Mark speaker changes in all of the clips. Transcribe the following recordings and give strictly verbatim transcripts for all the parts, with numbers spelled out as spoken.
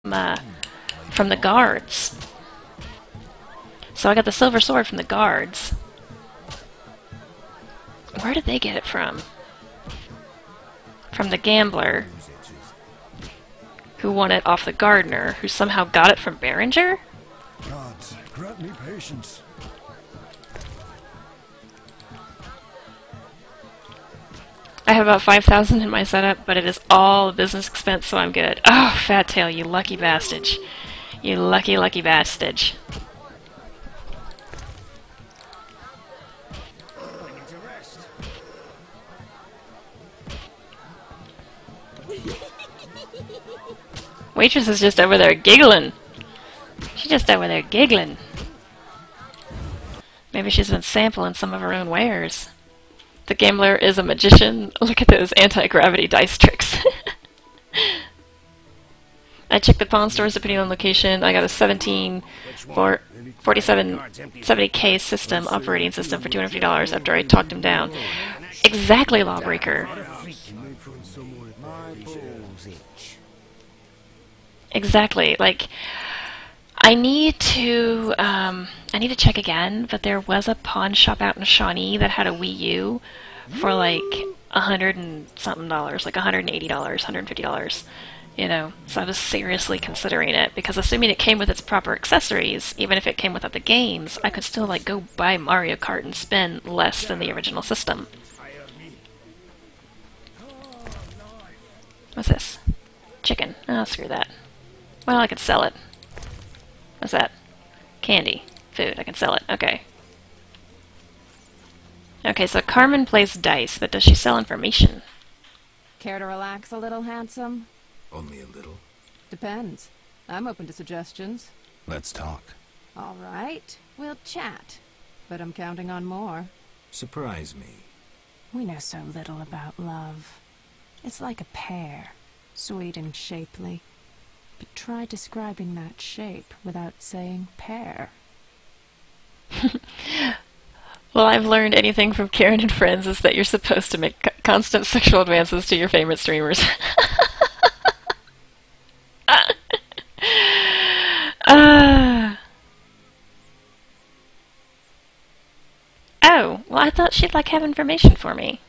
Speaker 1: uh, from the guards. So I got the silver sword from the guards. Where did they get it from? From the gambler, who won it off the gardener, who somehow got it from Berenger?
Speaker 2: Gods, grant me patience.
Speaker 1: I have about five thousand in my setup, but it is all business expense, so I'm good. Oh, Fat Tail, you lucky bastard. You lucky, lucky bastard. Waitress is just over there giggling. She's just over there giggling. Maybe she's been sampling some of her own wares. The gambler is a magician. Look at those anti-gravity dice tricks. I checked the pawn stores depending on location. I got a seventeen for forty-seven seventy K system, operating system for two hundred fifty dollars after I talked him down. Exactly, Lawbreaker. Exactly. Like, I need to, um, I need to check again, but there was a pawn shop out in Shawnee that had a Wii U for like a hundred and something dollars, like a hundred and eighty dollars, hundred and fifty dollars. You know, so I was seriously considering it, because assuming it came with its proper accessories, even if it came without the games, I could still like go buy Mario Kart and spend less than the original system. What's this? Chicken. Oh, screw that. Well, I could sell it. What's that? Candy. Food. I can sell it. Okay. Okay, so Carmen plays dice, but does she sell information?
Speaker 3: Care to relax a little, handsome?
Speaker 4: Only a little.
Speaker 3: Depends. I'm open to suggestions.
Speaker 4: Let's talk.
Speaker 3: All right. We'll chat. But I'm counting on more.
Speaker 4: Surprise me.
Speaker 3: We know so little about love. It's like a pear. Sweet and shapely. But try describing that shape without saying pear.
Speaker 1: Well, I've learned anything from Karen and Friends is that you're supposed to make co constant sexual advances to your favorite streamers. uh. Oh, well, I thought she'd like have information for me.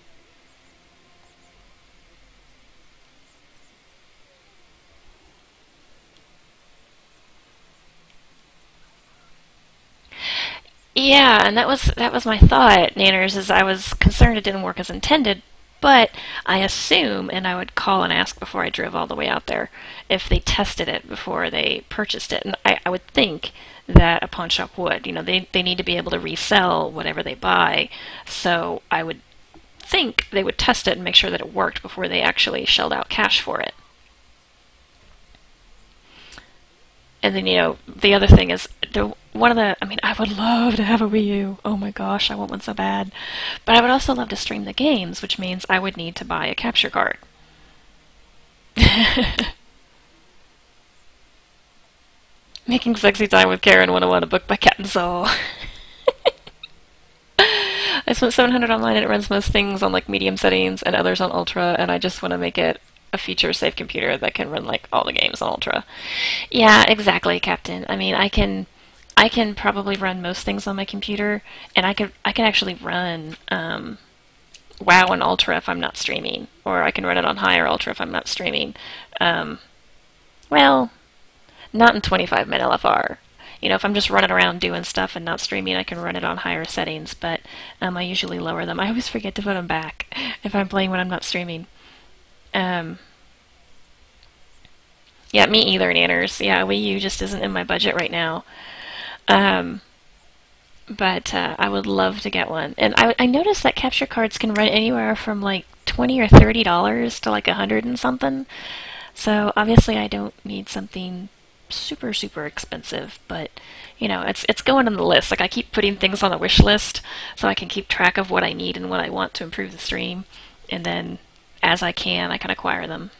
Speaker 1: Yeah, and that was that was my thought, Nanners, is I was concerned it didn't work as intended, but I assume, and I would call and ask before I drove all the way out there, if they tested it before they purchased it. And I, I would think that a pawn shop would. You know, they, they need to be able to resell whatever they buy, so I would think they would test it and make sure that it worked before they actually shelled out cash for it. And then, you know, the other thing is, the, one of the, I mean, I would love to have a Wii U. Oh my gosh, I want one so bad. But I would also love to stream the games, which means I would need to buy a capture card. Making Sexy Time with Karen one oh one, a book by Captain Soul. I spent seven hundred dollars online and it runs most things on like medium settings and others on ultra, and I just want to make it a feature-safe computer that can run like all the games on ultra. Yeah, exactly, Captain. I mean, I can, I can probably run most things on my computer, and I could, I can actually run um, WoW on ultra if I'm not streaming, or I can run it on higher ultra if I'm not streaming. Um, well, not in twenty-five min L F R. You know, if I'm just running around doing stuff and not streaming, I can run it on higher settings, but um, I usually lower them. I always forget to put them back if I'm playing when I'm not streaming. Um, yeah, me either, Nanners. Yeah, Wii U just isn't in my budget right now. Um, but uh, I would love to get one. And I, I noticed that capture cards can run anywhere from like twenty or thirty dollars to like a hundred and something. So obviously I don't need something super, super expensive, but you know, it's it's going on the list. Like I keep putting things on the wish list so I can keep track of what I need and what I want to improve the stream, and then as I can, I can acquire them.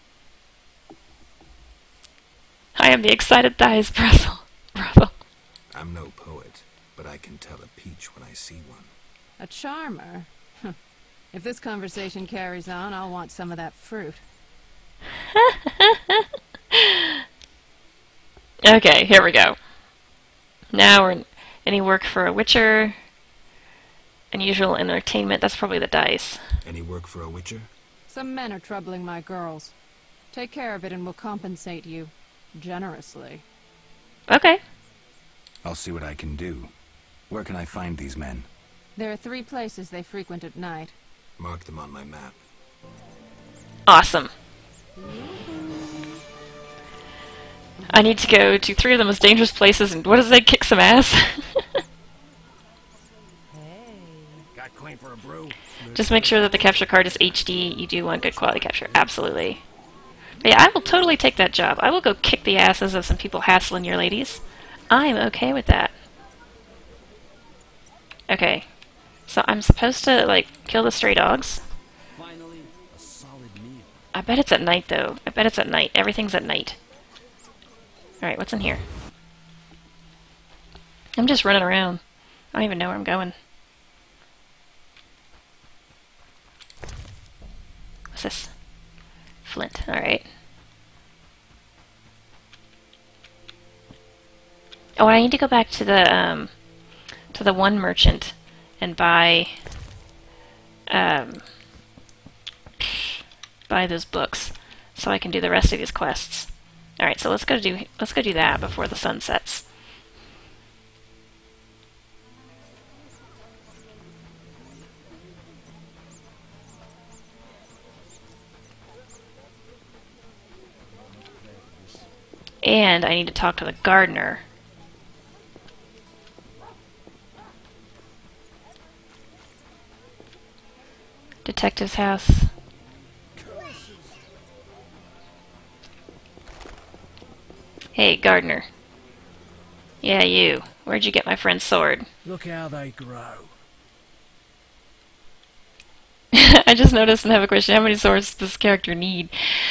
Speaker 1: I am the excited thighs, Brussel. Brussel.
Speaker 4: I'm no poet, but I can tell a peach when I see one.
Speaker 3: A charmer? If this conversation carries on, I'll want some of that fruit.
Speaker 1: Okay, here we go. Now we're in any work for a witcher. Unusual entertainment, that's probably the dice.
Speaker 4: Any work for a witcher?
Speaker 3: Some men are troubling my girls. Take care of it and we'll compensate you. Generously.
Speaker 1: Okay.
Speaker 5: I'll see what I can do. Where can I find these men?
Speaker 3: There are three places they frequent at night.
Speaker 4: Mark them on my map.
Speaker 1: Awesome. I need to go to three of the most dangerous places and what does it, kick some ass?
Speaker 5: Got claim for a brew?
Speaker 1: Just make sure that the capture card is H D. You do want good quality capture. Absolutely. But yeah, I will totally take that job. I will go kick the asses of some people hassling your ladies. I'm okay with that. Okay. So I'm supposed to, like, kill the stray dogs?
Speaker 2: Finally, a solid meal.
Speaker 1: I bet it's at night, though. I bet it's at night. Everything's at night. Alright, what's in here? I'm just running around. I don't even know where I'm going. What's this? Flint. Alright. Oh, I need to go back to the, um, to the one merchant and buy, um, buy those books so I can do the rest of these quests. Alright, so let's go do, let's go do that before the sun sets. And I need to talk to the gardener. Detective's house. Hey, gardener. Yeah, you. Where'd you get my friend's sword?
Speaker 2: Look how they grow.
Speaker 1: I just noticed and have a question. How many swords does this character need?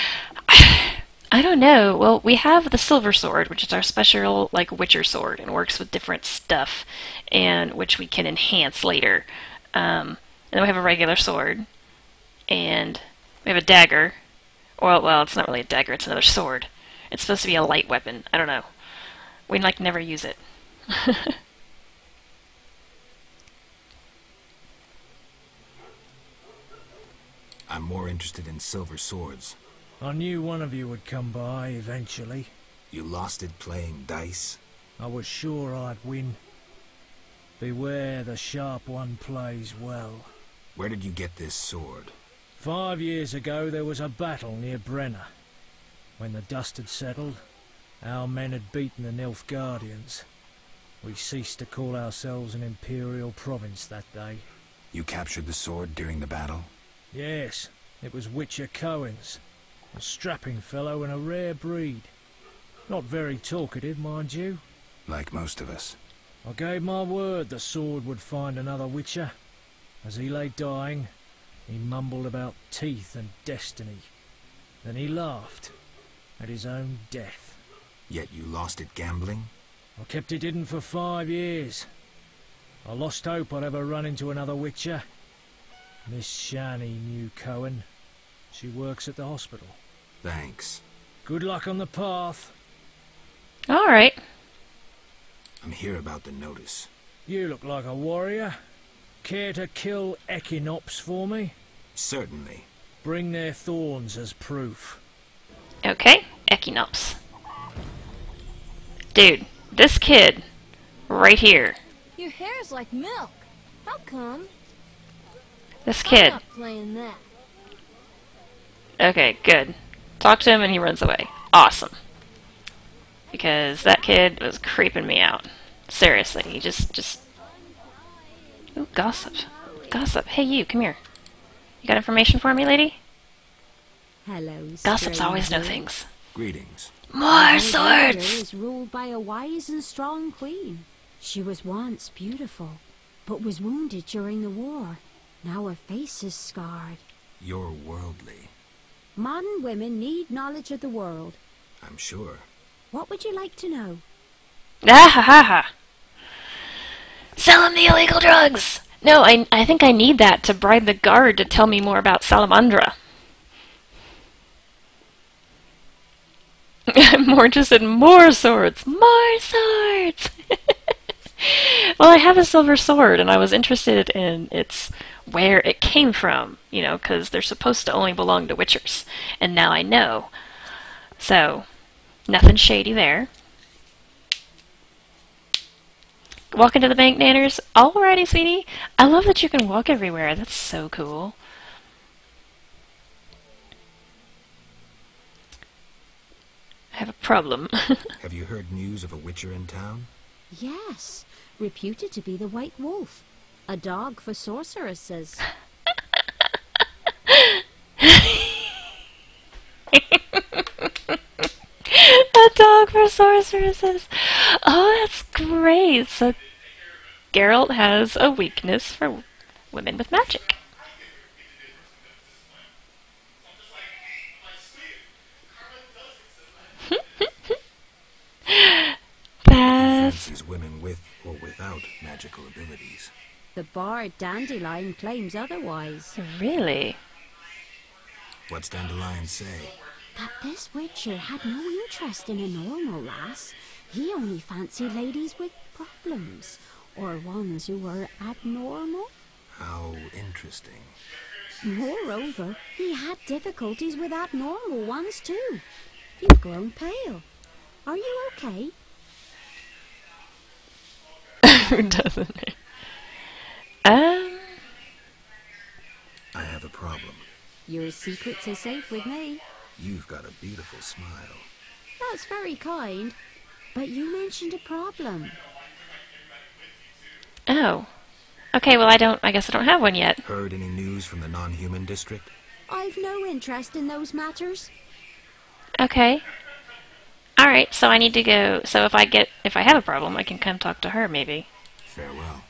Speaker 1: I don't know. Well, we have the silver sword, which is our special, like, witcher sword, and works with different stuff, and which we can enhance later. Um, and then we have a regular sword, and we have a dagger. Well, well, it's not really a dagger, it's another sword. It's supposed to be a light weapon. I don't know. We, like, never use it.
Speaker 4: I'm more interested in silver swords.
Speaker 2: I knew one of you would come by eventually.
Speaker 4: You lost it playing dice?
Speaker 2: I was sure I'd win. Beware the sharp one plays well.
Speaker 4: Where did you get this sword?
Speaker 2: Five years ago there was a battle near Brenna. When the dust had settled, our men had beaten the Nilfgaardians. We ceased to call ourselves an imperial province that day.
Speaker 5: You captured the sword during the battle?
Speaker 2: Yes, it was Witcher Cohen's. A strapping fellow and a rare breed. Not very talkative, mind you.
Speaker 5: Like most of us.
Speaker 2: I gave my word the sword would find another Witcher. As he lay dying, he mumbled about teeth and destiny. Then he laughed at his own death.
Speaker 4: Yet you lost it gambling?
Speaker 2: I kept it hidden for five years. I lost hope I'd ever run into another Witcher. Miss Shani knew Cohen. She works at the hospital.
Speaker 4: Thanks.
Speaker 2: Good luck on the path.
Speaker 1: Alright.
Speaker 4: I'm here about the notice.
Speaker 2: You look like a warrior. Care to kill Equinops for me?
Speaker 4: Certainly.
Speaker 2: Bring their thorns as proof.
Speaker 1: Okay, Equinops. Dude, this kid, right here,
Speaker 6: Your hair's like milk. How come?
Speaker 1: this
Speaker 6: I'm
Speaker 1: kid.
Speaker 6: not playing that.
Speaker 1: Okay, good. Talk to him and he runs away. Awesome. Because that kid was creeping me out. Seriously, he just, just... Ooh, gossip. Gossip. Hey, you, come here. You got information for me, lady?
Speaker 6: Hello,
Speaker 1: Gossips always know
Speaker 6: stranger.
Speaker 1: things.
Speaker 4: Greetings.
Speaker 1: More
Speaker 6: Our daughter
Speaker 1: swords!
Speaker 6: is ruled by a wise and strong queen. She was once beautiful, but was wounded during the war. Now her face is scarred.
Speaker 4: You're worldly.
Speaker 6: Modern women need knowledge of the world.
Speaker 4: I'm sure.
Speaker 6: What would you like to know?
Speaker 1: Ah ha ha ha! Sell him the illegal drugs! No, I, I think I need that to bribe the guard to tell me more about Salamandra. I'm more interested in more swords! More swords! Well, I have a silver sword, and I was interested in its where it came from, you know, because they're supposed to only belong to witchers. And now I know. So, nothing shady there. Walk into the bank, Nanners? Alrighty, sweetie. I love that you can walk everywhere. That's so cool. I have a problem.
Speaker 4: Have you heard news of a witcher in town?
Speaker 6: Yes, reputed to be the White Wolf. A dog for sorceresses.
Speaker 1: A dog for sorceresses. Oh, that's great. So Geralt has a weakness for women with magic. That's...
Speaker 4: Fancies women with or without magical abilities.
Speaker 6: The bard Dandelion claims otherwise.
Speaker 1: Really?
Speaker 4: What's Dandelion say?
Speaker 6: That this witcher had no interest in a normal lass. He only fancied ladies with problems, or ones who were abnormal.
Speaker 4: How interesting.
Speaker 6: Moreover, he had difficulties with abnormal ones too. You've grown pale. Are you okay?
Speaker 1: Who doesn't? Um...
Speaker 4: I have a problem.
Speaker 6: Your secrets are safe with me.
Speaker 4: You've got a beautiful smile.
Speaker 6: That's very kind. But you mentioned a problem.
Speaker 1: Oh. Okay, well I don't, I guess I don't have one yet.
Speaker 4: Heard any news from the non-human district?
Speaker 6: I've no interest in those matters.
Speaker 1: Okay. Alright, so I need to go, so if I get, if I have a problem, I can come talk to her maybe.
Speaker 4: Farewell.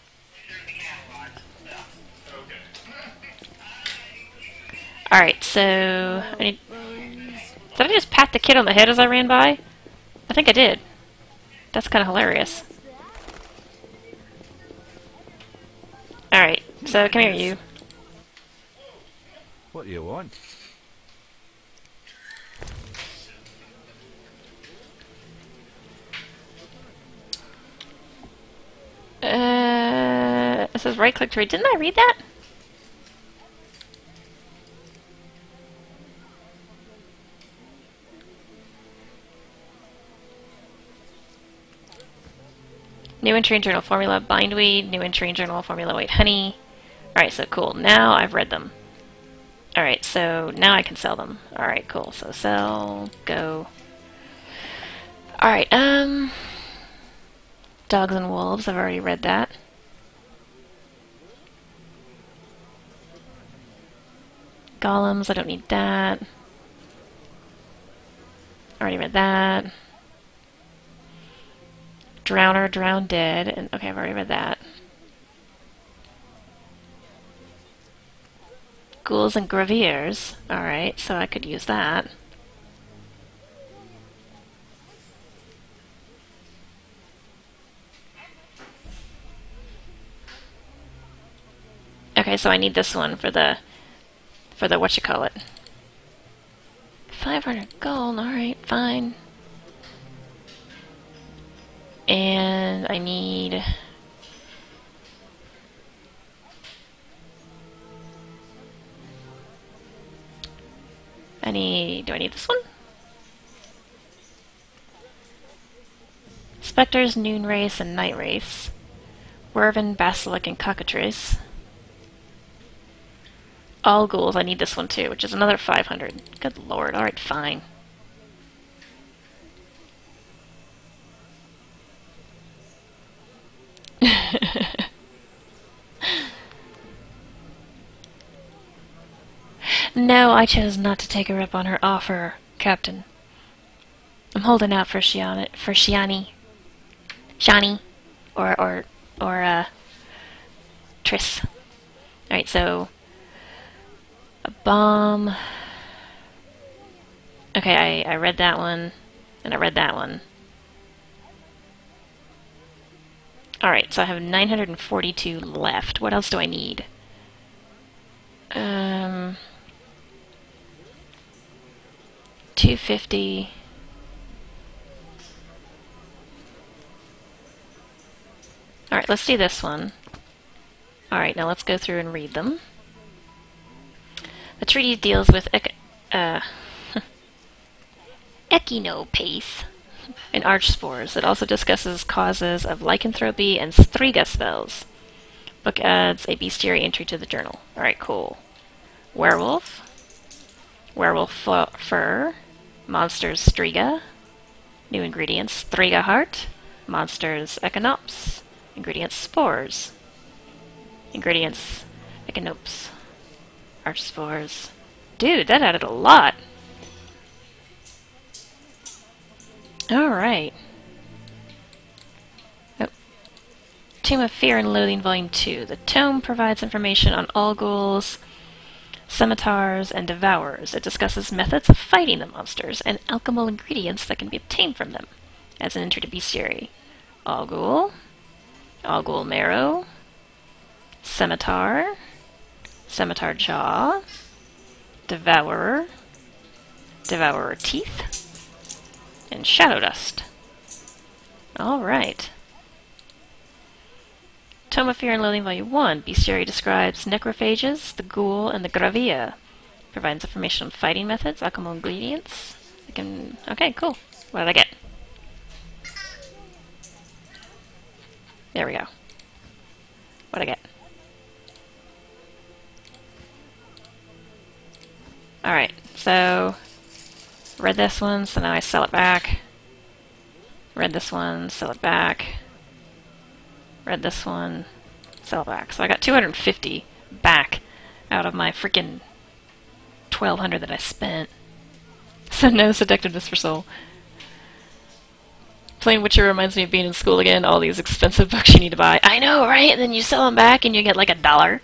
Speaker 1: Alright, so I need, did I just pat the kid on the head as I ran by? I think I did. That's kind of hilarious. Alright, so come here, you.
Speaker 7: What do you want?
Speaker 1: Uh, it says right click to read. Didn't I read that? New entry in journal formula bindweed, new entry in journal formula white honey. Alright, so cool. Now I've read them. Alright, so now I can sell them. Alright, cool. So sell, go. Alright, um... Dogs and Wolves, I've already read that. Golems, I don't need that. Already read that. Drowner, Drown Dead, and okay, I've already read that. Ghouls and Graviers, alright, so I could use that. Okay, so I need this one for the, for the whatchamacallit. five hundred gold, alright, fine. And I need... I need... do I need this one? Spectres, Noon Race, and Night Race. Werven, Basilic, and Cockatrice. All ghouls, I need this one too, which is another five hundred. Good lord, alright, fine. No, I chose not to take her up on her offer, Captain. I'm holding out for Shiani, for Shiani. Shani. Or, or, or, uh, Triss. Alright, so... a bomb... Okay, I, I read that one, and I read that one. Alright, so I have nine hundred forty-two left. What else do I need? Um... two fifty... Alright, let's do this one. Alright, now let's go through and read them. The treaty deals with ec uh, echinopace and archspores. It also discusses causes of lycanthropy and striga spells. Book adds a bestiary entry to the journal. Alright, cool. Werewolf. Werewolf fur. Monsters striga. New ingredients: striga heart. Monsters echinops. Ingredients: spores. Ingredients: echinops. Archspores. Dude, that added a lot. Alright. Oh. Tomb of Fear and Loathing, Volume two. The tome provides information on all ghouls, scimitars, and devourers. It discusses methods of fighting the monsters and alchemical ingredients that can be obtained from them. As an entry to bestiary: Allghoul, Allghoul marrow, scimitar, scimitar jaw, devourer, devourer teeth, and shadow dust. Alright. Tome of Fear and Loathing, Volume one. Bestiary describes necrophages, the ghoul, and the gravia. Provides information on fighting methods, alchemical ingredients. I can... Okay, cool. What did I get? There we go. What'd I get? Alright, so... read this one, so now I sell it back. Read this one, sell it back. Read this one, sell it back. So I got two hundred fifty back out of my freaking twelve hundred that I spent. So no seductiveness for soul. Playing Witcher reminds me of being in school again. All these expensive books you need to buy. I know, right? And then you sell them back and you get like a dollar.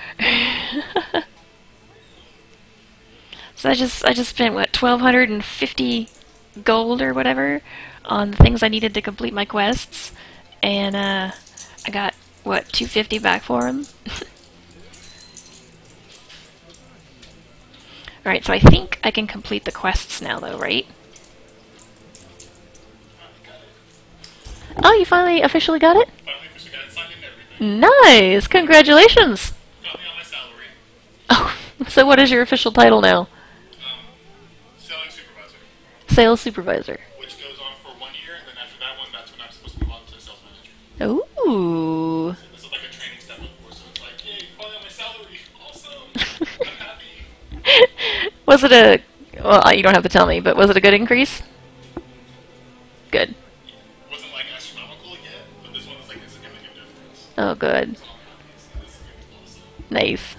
Speaker 1: So I just I just spent what twelve hundred fifty gold or whatever on the things I needed to complete my quests, and uh, I got what two hundred fifty back for them. All right, so I think I can complete the quests now, though, right? Oh, you finally officially got it?
Speaker 7: Finally officially got it, signed in everything.
Speaker 1: Nice! Congratulations!
Speaker 7: Got me on my salary.
Speaker 1: Oh, so what is your official title now?
Speaker 7: Um, selling supervisor.
Speaker 1: Sales supervisor.
Speaker 7: Which goes on for one year, and then after that one, that's when I'm supposed to move on to sales manager.
Speaker 1: Ooh.
Speaker 7: So this is like a training step before, so it's like, yay, finally on my salary. Awesome. I'm happy.
Speaker 1: Was it a... Well, you don't have to tell me, but was it a good increase? Good.
Speaker 7: It wasn't like astronomical yet, but this one is like a significant difference.
Speaker 1: Oh, good.
Speaker 7: So I'm happy. So this is gonna be awesome.
Speaker 1: Nice.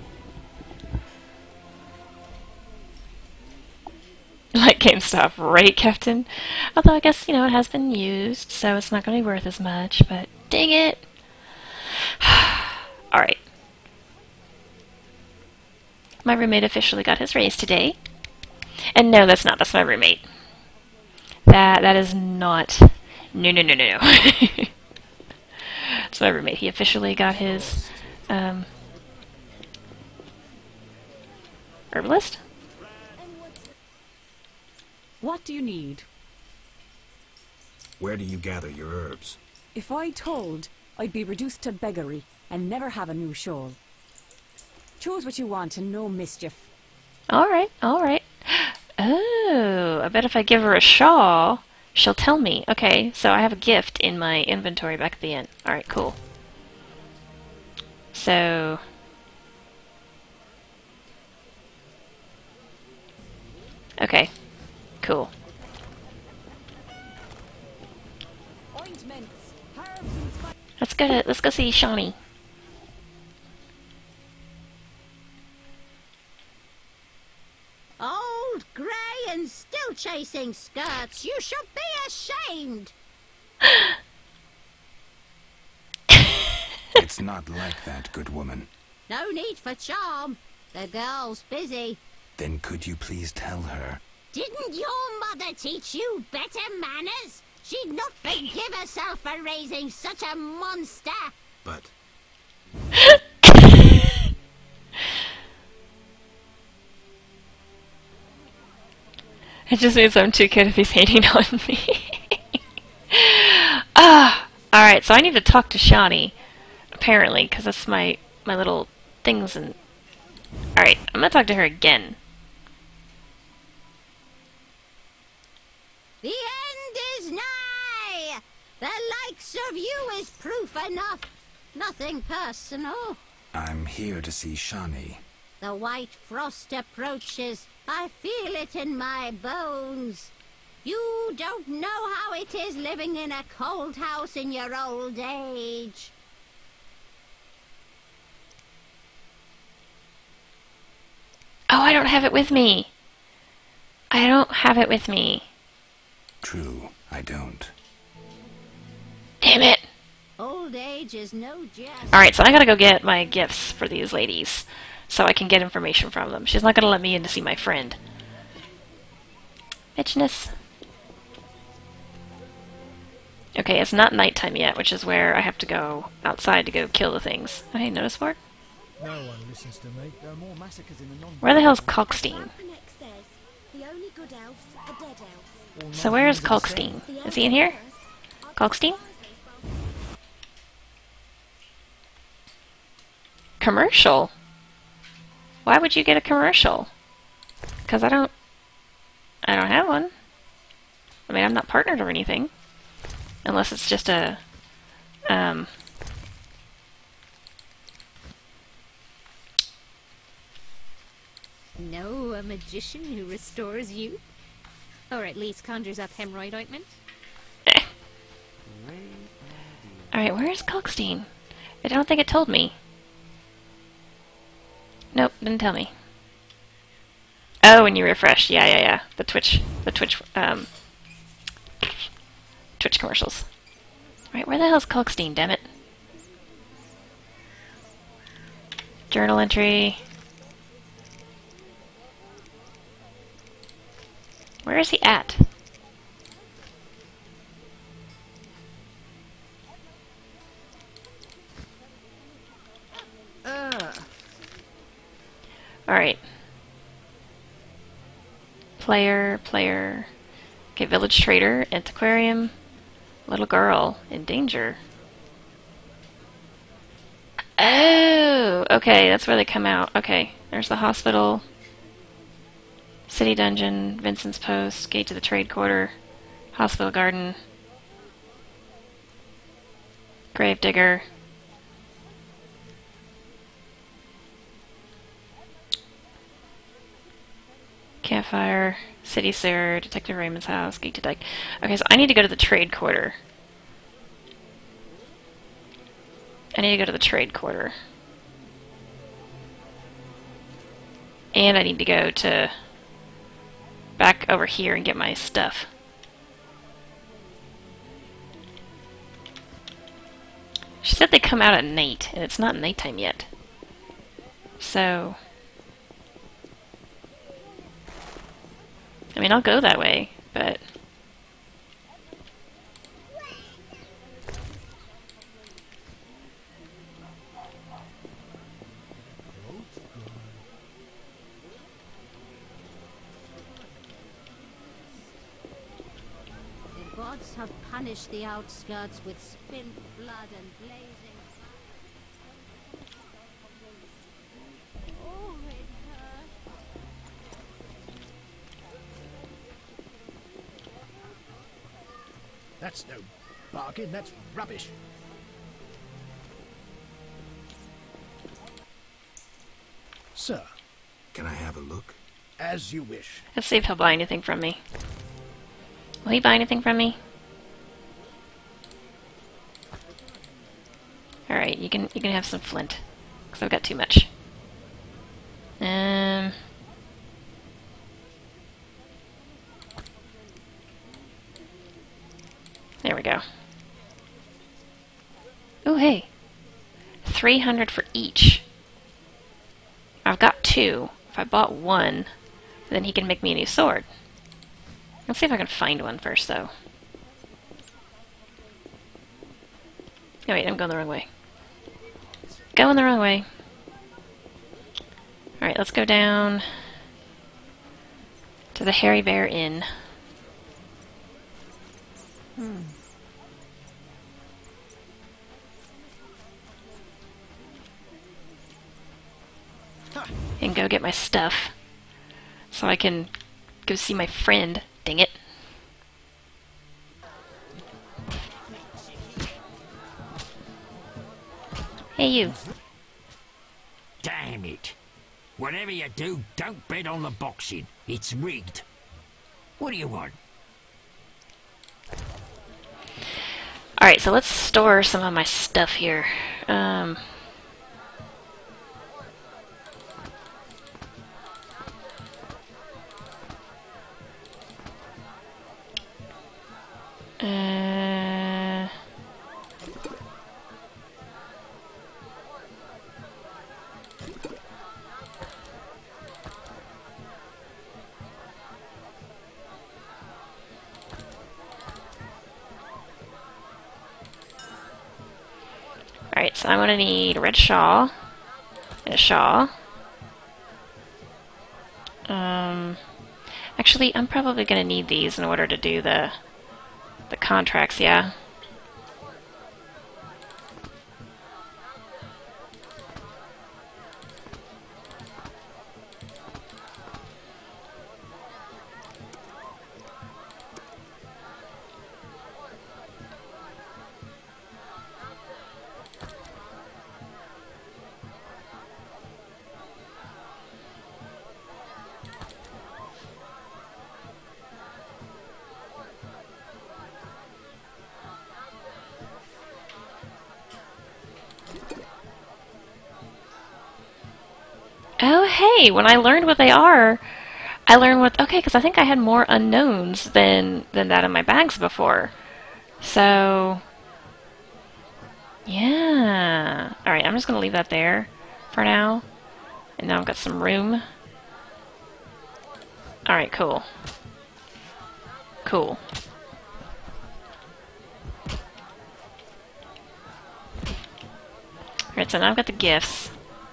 Speaker 1: Like GameStop, right, Captain? Although I guess, you know, it has been used, so it's not going to be worth as much, but dang it! Alright. My roommate officially got his raise today. And no, that's not. That's my roommate. That, that is not... No, no, no, no, no. It's my roommate. He officially got his, um... herbalist?
Speaker 8: What do you need?
Speaker 4: Where do you gather your herbs?
Speaker 8: If I told, I'd be reduced to beggary and never have a new shawl. Choose what you want and no mischief.
Speaker 1: Alright, alright. Oh, I bet if I give her a shawl, she'll tell me. Okay, so I have a gift in my inventory back at the end. Alright, cool. So... Okay, cool.
Speaker 8: Ointments, herbs and spices.
Speaker 1: Let's go to, let's go see Shawnee.
Speaker 6: Old, grey, and still chasing skirts. You should be ashamed.
Speaker 5: It's not like that, good woman.
Speaker 6: No need for charm. The girl's busy.
Speaker 5: Then could you please tell her?
Speaker 6: Didn't your mother teach you better manners? She'd not forgive herself for raising such a monster.
Speaker 4: But
Speaker 1: It just means I'm too good if he's hating on me. Ah, Alright, so I need to talk to Shani, apparently, because that's my, my little things and... Alright, I'm gonna talk to her again.
Speaker 6: The end is nigh! The likes of you is proof enough. Nothing personal.
Speaker 5: I'm here to see Shani.
Speaker 6: The white frost approaches. I feel it in my bones. You don't know how it is living in a cold house in your old age.
Speaker 1: Oh, I don't have it with me. I don't have it with me.
Speaker 5: True, I don't.
Speaker 1: Damn it.
Speaker 6: Old age is no jest.
Speaker 1: Alright, so I gotta go get my gifts for these ladies, so I can get information from them. She's not gonna let me in to see my friend. Bitchness. Okay, it's not nighttime yet, which is where I have to go outside to go kill the things. Hey, notice board?
Speaker 2: No one listens to me.
Speaker 9: There are more massacres in the non-
Speaker 1: Where the hell's Kalkstein?
Speaker 10: Alchemax says the only good elves are dead elves.
Speaker 1: So where is Kalkstein? Is he in here? Kalkstein? Commercial? Why would you get a commercial? Because I don't... I don't have one. I mean, I'm not partnered or anything. Unless it's just a... Um...
Speaker 11: No, a magician who restores youth? Or at least conjures up hemorrhoid ointment?
Speaker 1: Eh. Alright, where is Kalkstein? I don't think it told me. Nope, didn't tell me. Oh, when you refresh. Yeah, yeah, yeah. The Twitch, the Twitch, um... Twitch commercials. Right, where the hell's Kalkstein, damn it? Journal entry. Where is he at?
Speaker 11: Ugh.
Speaker 1: Alright. Player, player. Okay, village trader, antiquarium, little girl, in danger. Oh! Okay, that's where they come out. Okay, there's the hospital. City dungeon, Vincent's post, gate to the trade quarter, hospital garden, grave digger. Campfire, city sewer, Detective Raymond's house, gate to dike. Okay, so I need to go to the trade quarter. I need to go to the trade quarter. And I need to go to back over here and get my stuff. She said they come out at night, and it's not nighttime yet. So... I mean, I'll go that way, but...
Speaker 6: The gods have punished the outskirts with spilled blood and blazing fire. Oh, it hurts.
Speaker 2: That's no bargain, that's rubbish. Sir,
Speaker 4: Can I have a look?
Speaker 2: as you wish.
Speaker 1: Let's see if he'll buy anything from me. Will he buy anything from me? Alright, you can you can have some flint. Because I've got too much. Um... There we go. Oh, hey. three hundred for each. I've got two. If I bought one, then he can make me a new sword. Let's see if I can find one first, though. Oh, wait, I'm going the wrong way. Going the wrong way. Alright, let's go down to the Hairy Bear Inn.
Speaker 3: Hmm.
Speaker 1: and go get my stuff so I can go see my friend. Dang it. Hey, you.
Speaker 9: Damn it. Whatever you do, don't bet on the boxing. It's rigged. What do you want?
Speaker 1: Alright, so let's store some of my stuff here. Um... Uh... Alright, so I'm gonna need a red shawl and a shawl. Um, actually, I'm probably gonna need these in order to do the the contracts, yeah. Oh, hey, when I learned what they are, I learned what... Okay, because I think I had more unknowns than, than that in my bags before. So... Yeah. Alright, I'm just going to leave that there for now. And now I've got some room. Alright, cool. Cool. Alright, so now I've got the gifts.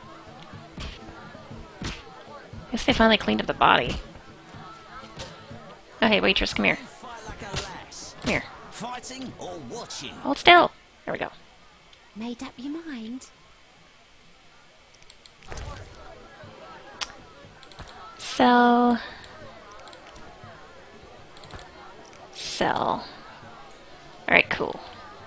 Speaker 1: I guess they finally cleaned up the body. Oh, hey, waitress, come here. Come here.
Speaker 12: Fighting or watching?
Speaker 1: Hold still. There we go.
Speaker 10: Made up your mind?
Speaker 1: Sell. Sell. Alright, cool.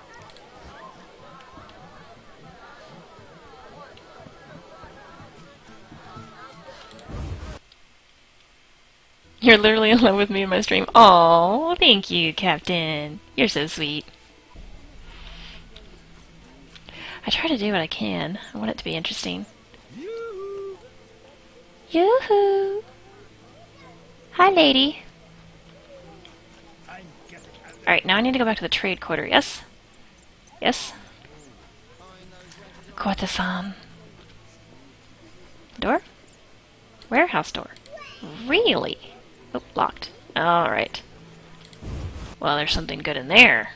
Speaker 1: You're literally in love with me in my stream. Aww, thank you, Captain. You're so sweet. I try to do what I can. I want it to be interesting. Yoo-hoo! Hi, lady. Alright, now I need to go back to the trade quarter. Yes? Yes? Koita-san. Door? Warehouse door. Really? Oh, locked. Alright. Well, there's something good in there.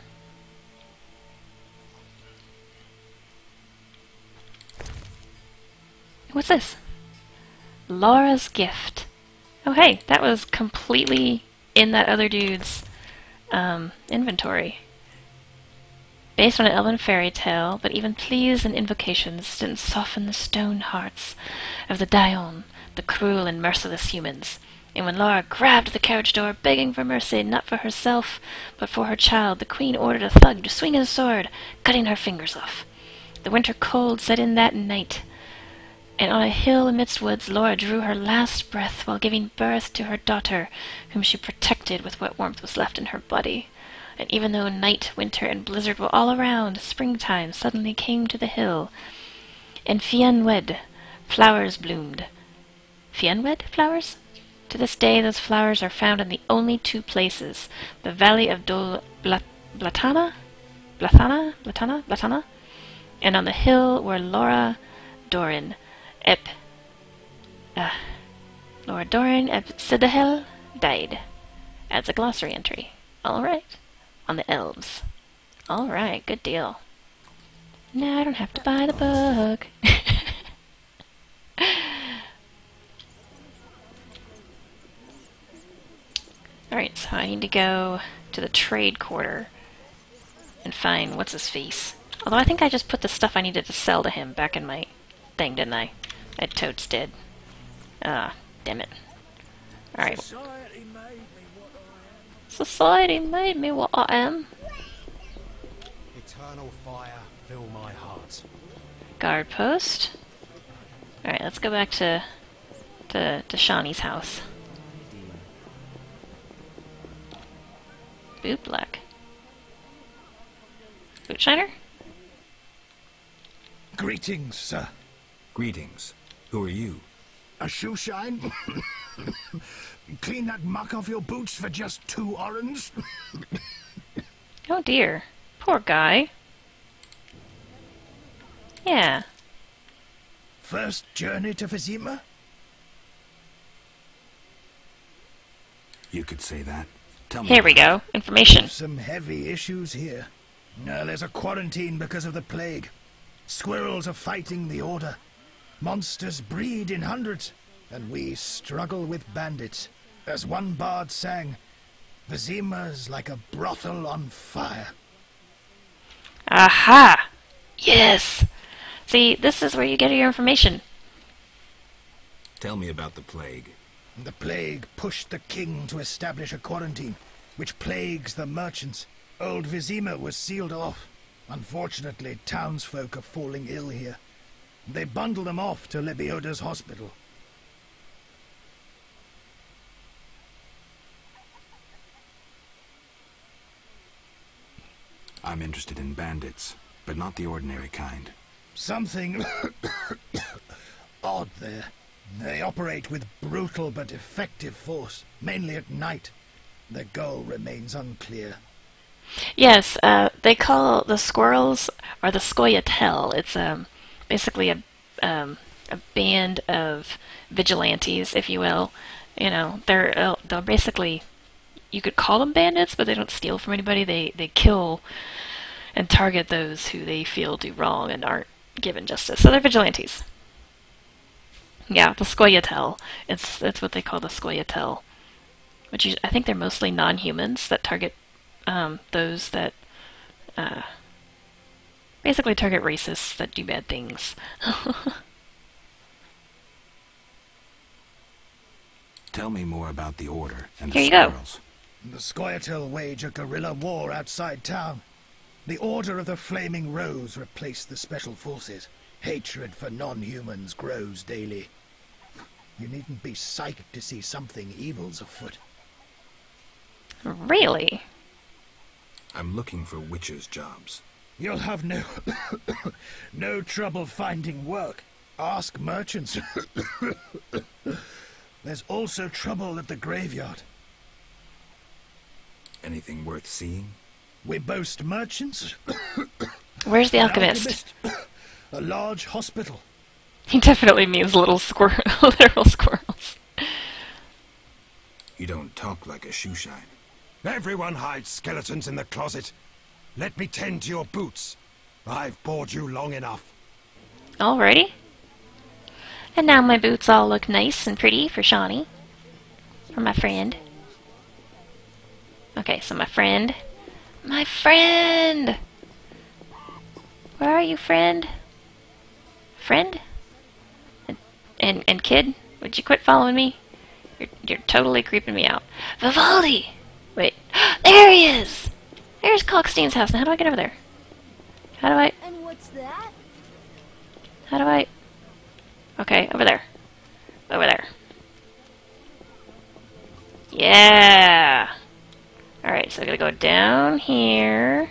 Speaker 1: What's this? Laura's gift. Oh, hey, that was completely in that other dude's um, inventory. Based on an elven fairy tale, but even pleas and invocations didn't soften the stone hearts of the Daon, the cruel and merciless humans. And when Laura grabbed the carriage door, begging for mercy, not for herself, but for her child, the queen ordered a thug to swing his sword, cutting her fingers off. The winter cold set in that night, and on a hill amidst woods, Laura drew her last breath while giving birth to her daughter, whom she protected with what warmth was left in her body. And even though night, winter, and blizzard were all around, springtime suddenly came to the hill. And Fianwed flowers bloomed. Fianwed flowers? To this day, those flowers are found in the only two places, the valley of Dol Blat Blatana? Blathana? Blatana? Blatana? And on the hill where Laura Doran ep... Uh, Laura Doran ep Sidahel died. Adds a glossary entry. Alright. On the elves. Alright, good deal. Now I don't have to buy the book. Alright, so I need to go to the trade quarter and find what's his face. Although I think I just put the stuff I needed to sell to him back in my thing, didn't I? I totes did. Ah, damn it. Alright.
Speaker 2: Society made me what I am.
Speaker 1: Society made me what I am.
Speaker 13: Eternal fire, fill my heart.
Speaker 1: Guard post. Alright, let's go back to to to Shawnee's house. Boot black. Boot shiner?
Speaker 14: Greetings, sir.
Speaker 4: Greetings. Who are you?
Speaker 14: A shoe shine? Clean that muck off your boots for just two orens?
Speaker 1: Oh dear. Poor guy. Yeah.
Speaker 14: First journey to Vizima?
Speaker 5: You could say that. Tell me.
Speaker 1: Here we go. Information.
Speaker 14: Some heavy issues here. Uh, there's a quarantine because of the plague. Squirrels are fighting the Order. Monsters breed in hundreds, and we struggle with bandits. As one bard sang, Vizima's like a brothel on fire.
Speaker 1: Aha! Yes! See, this is where you get your information.
Speaker 4: Tell me about the plague.
Speaker 14: The plague pushed the king to establish a quarantine, which plagues the merchants. Old Vizima was sealed off. Unfortunately, townsfolk are falling ill here. They bundle them off to Lebioda's hospital.
Speaker 5: I'm interested in bandits, but not the ordinary kind.
Speaker 14: Something odd there. They operate with brutal but effective force, mainly at night. Their goal remains unclear.
Speaker 1: Yes, uh, they call the squirrels, or the Scoia'tael. It's um, basically a, um, a band of vigilantes, if you will. You know, they're, uh, they're basically, you could call them bandits, but they don't steal from anybody. They, they kill and target those who they feel do wrong and aren't given justice. So they're vigilantes. Yeah, the Scoia'tael. It's, it's what they call the Scoia'tael. Which is, I think they're mostly non-humans that target um, those that uh, basically target racists that do bad things.
Speaker 5: Tell me more about the Order and the
Speaker 1: Here you go.
Speaker 5: squirrels.
Speaker 14: The Scoia'tael wage a guerrilla war outside town. The Order of the Flaming Rose replaced the Special Forces. Hatred for non-humans grows daily. You needn't be psyched to see something evil's afoot.
Speaker 1: Really?
Speaker 4: I'm looking for witches' jobs.
Speaker 14: You'll have no no trouble finding work. Ask merchants. There's also trouble at the graveyard.
Speaker 4: Anything worth seeing?
Speaker 14: We boast merchants.
Speaker 1: Where's the
Speaker 14: An
Speaker 1: alchemist?
Speaker 14: alchemist, a large hospital.
Speaker 1: He definitely means little squirrel, literal squirrels.
Speaker 4: You don't talk like a shoe shine.
Speaker 13: Everyone hides skeletons in the closet. Let me tend to your boots. I've bored you long enough.
Speaker 1: Alrighty. And now my boots all look nice and pretty for Shawnee. For my friend. Okay, so my friend. My friend! Where are you, friend? Friend? And, and, and kid? Would you quit following me? You're, you're totally creeping me out. Vivaldi! Wait. There he is! There's Kalkstein's house. Now how do I get over there? How do I...
Speaker 10: And what's that?
Speaker 1: How do I... Okay, over there. Over there. Yeah! Alright, so I gotta go down here,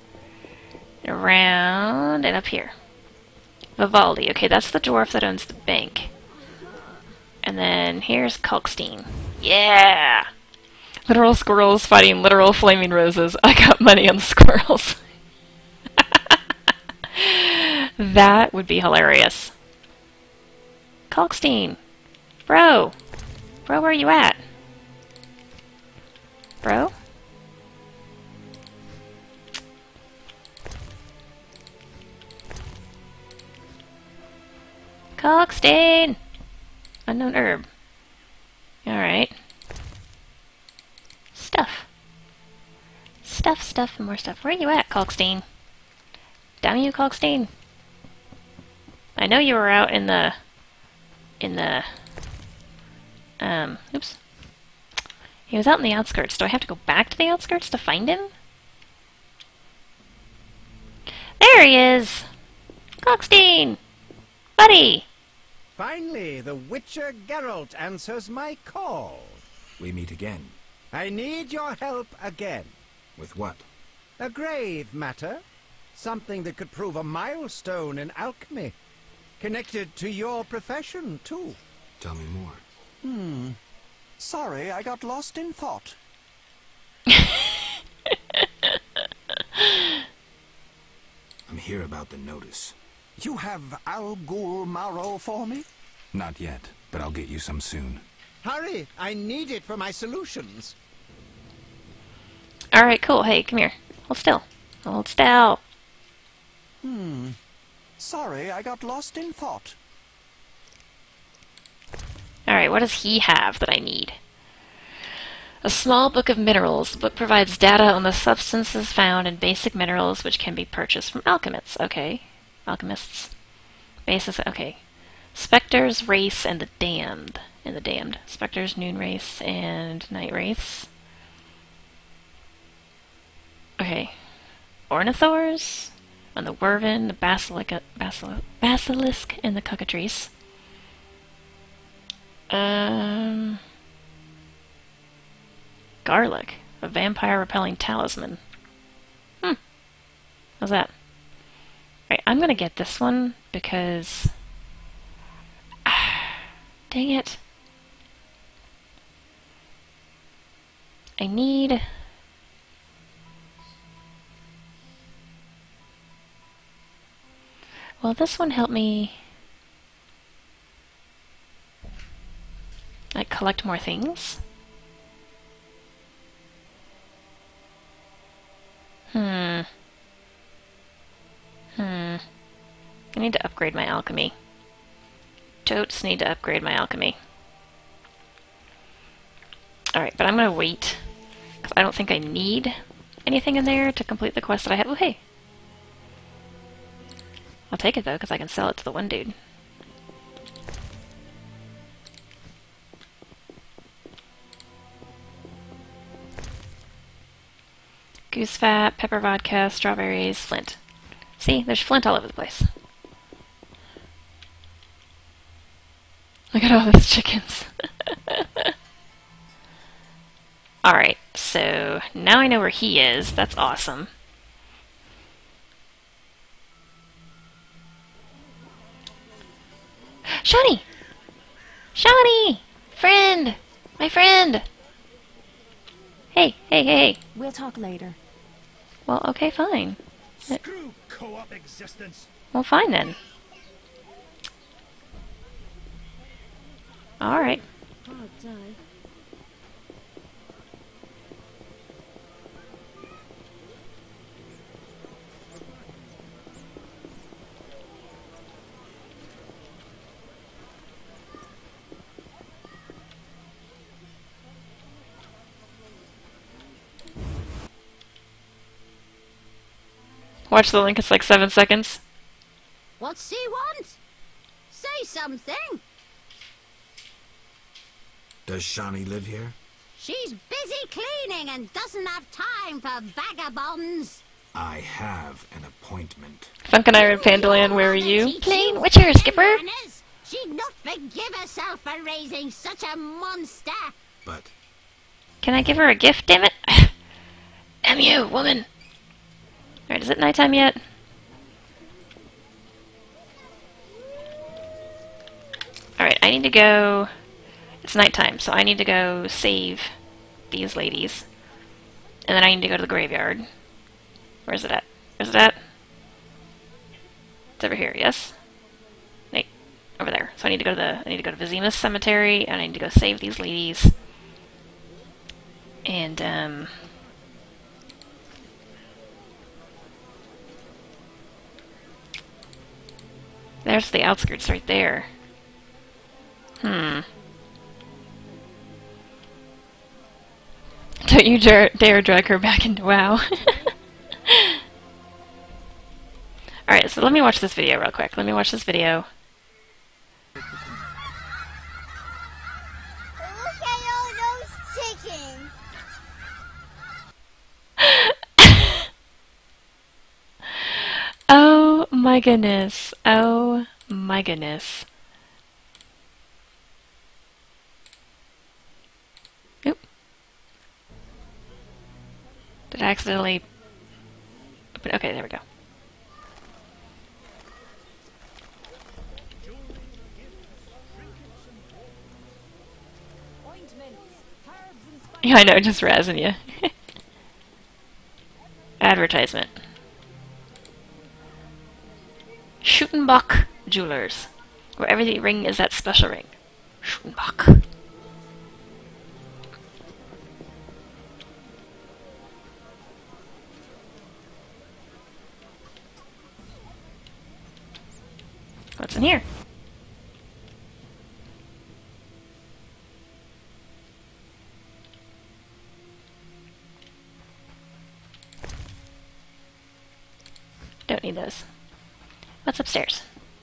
Speaker 1: around, and up here. Vivaldi. Okay, that's the dwarf that owns the bank. And then here's Kalkstein. Yeah! Literal squirrels fighting literal flaming roses. I got money on the squirrels. That would be hilarious. Kalkstein! Bro! Bro, where are you at? Bro? Kalkstein! Unknown herb. Alright. Stuff. Stuff, stuff, and more stuff. Where are you at, Kalkstein? Damn you, Kalkstein. I know you were out in the... in the... Um, oops. He was out in the outskirts. Do I have to go back to the outskirts to find him? There he is! Cockstein! Buddy!
Speaker 15: Finally, the Witcher Geralt answers my call.
Speaker 4: We meet again.
Speaker 15: I need your help again.
Speaker 4: With what?
Speaker 15: A grave matter. Something that could prove a milestone in alchemy. Connected to your profession, too.
Speaker 4: Tell me more.
Speaker 15: Hmm. Sorry, I got lost in thought.
Speaker 4: I'm here about the notice.
Speaker 15: You have Al Ghul Marrow for me?
Speaker 5: Not yet, but I'll get you some soon.
Speaker 15: Hurry! I need it for my solutions.
Speaker 1: Alright, cool. Hey, come here. Hold still. Hold still.
Speaker 15: Hmm. Sorry, I got lost in thought.
Speaker 1: Alright, what does he have that I need? A small book of minerals. The book provides data on the substances found in basic minerals which can be purchased from alchemists. Okay. Alchemists. Basis, okay. Spectres, Race, and the Damned. And the Damned. Spectres, Noon Race, and Night Race. Okay. Ornithors, and the Wervin, the Basilic, Basil Basilisk, and the Cockatrice. Um... Garlic, a vampire-repelling talisman. Hmm. How's that? Alright, I'm gonna get this one because... Ah, dang it. I need... Will this one help me... like, collect more things? Hmm. Hmm. I need to upgrade my alchemy. Totes need to upgrade my alchemy. Alright, but I'm gonna wait. Because I don't think I need anything in there to complete the quest that I have. Oh, hey! I'll take it, though, because I can sell it to the one dude. Goose fat, pepper vodka, strawberries, flint. See, there's flint all over the place. Look at all those chickens. Alright, so now I know where he is. That's awesome. Shawnee! Shawnee! Friend! My friend! Hey, hey, hey, hey.
Speaker 3: We'll talk later.
Speaker 1: Well, okay, fine.
Speaker 14: Screw co-op existence.
Speaker 1: Well, fine then. Alright.
Speaker 10: Hard day.
Speaker 1: Watch the link, it's like seven seconds.
Speaker 6: What's he want? Say something.
Speaker 4: Does Shawnee live here?
Speaker 6: She's busy cleaning and doesn't have time for vagabonds.
Speaker 4: I have an appointment.
Speaker 1: Funkin' Iron Pandaland, where are you? Playing Witcher, Skipper!
Speaker 6: Manners. She'd not forgive herself for raising such a monster.
Speaker 4: But...
Speaker 1: Can I give her a gift, damn it? Damn you, woman! Alright, is it nighttime yet? Alright, I need to go... It's nighttime, so I need to go save these ladies. And then I need to go to the graveyard. Where's it at? Where's it at? It's over here, yes? Wait, over there. So I need to go to the I need to go to Vizimus Cemetery, and I need to go save these ladies. And, um... there's the outskirts right there. Hmm. Don't you dare, dare drag her back into WoW. Alright, so let me watch this video real quick. Let me watch this video. my goodness. Oh my goodness. Oop. Did I accidentally open? Okay, there we go. Yeah, I know, just razzing you. Advertisement. Schuttenbach Jewelers, where every ring is that special ring. Schuttenbach. What's in here? Don't need those. What's upstairs?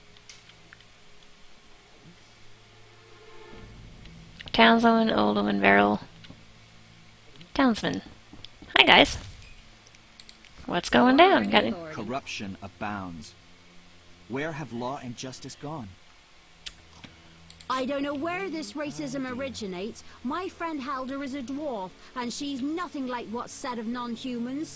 Speaker 1: Townswoman, old woman, barrel. Townsman. Hi guys. What's going down? Got any?
Speaker 16: Corruption abounds. Where have law and justice gone?
Speaker 6: I don't know where this racism originates. My friend Halder is a dwarf, and she's nothing like what's said of non-humans.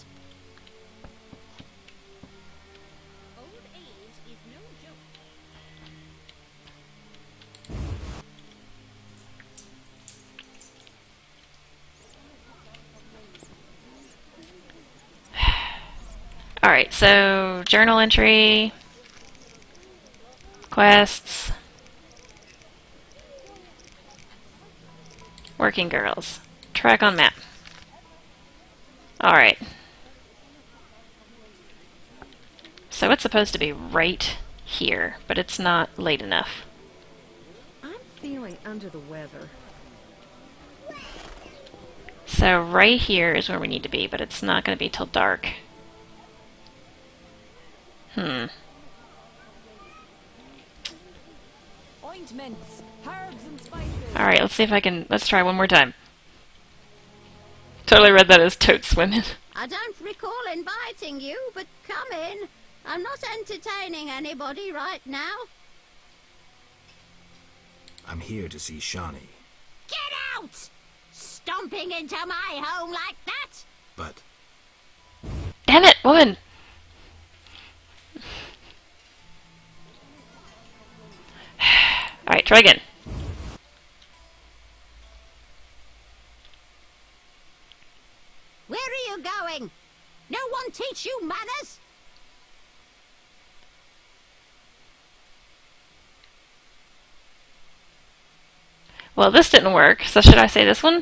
Speaker 1: Alright, so journal entry, quests, working girls, track on map. Alright. So it's supposed to be right here, but it's not late enough.
Speaker 17: I'm feeling under the weather.
Speaker 1: So right here is where we need to be, but it's not going to be till dark. Hmm.
Speaker 8: Ointments, herbs and spices.
Speaker 1: Alright, let's see if I can... Let's try one more time. Totally read that as totes women.
Speaker 6: I don't recall inviting you, but come in. I'm not entertaining anybody right now.
Speaker 4: I'm here to see Shawnee.
Speaker 6: Get out! Stomping into my home like that?
Speaker 4: But...
Speaker 1: Damn it, woman! Alright, try again.
Speaker 6: Where are you going? No one teach you manners?
Speaker 1: Well, this didn't work, so should I say this one?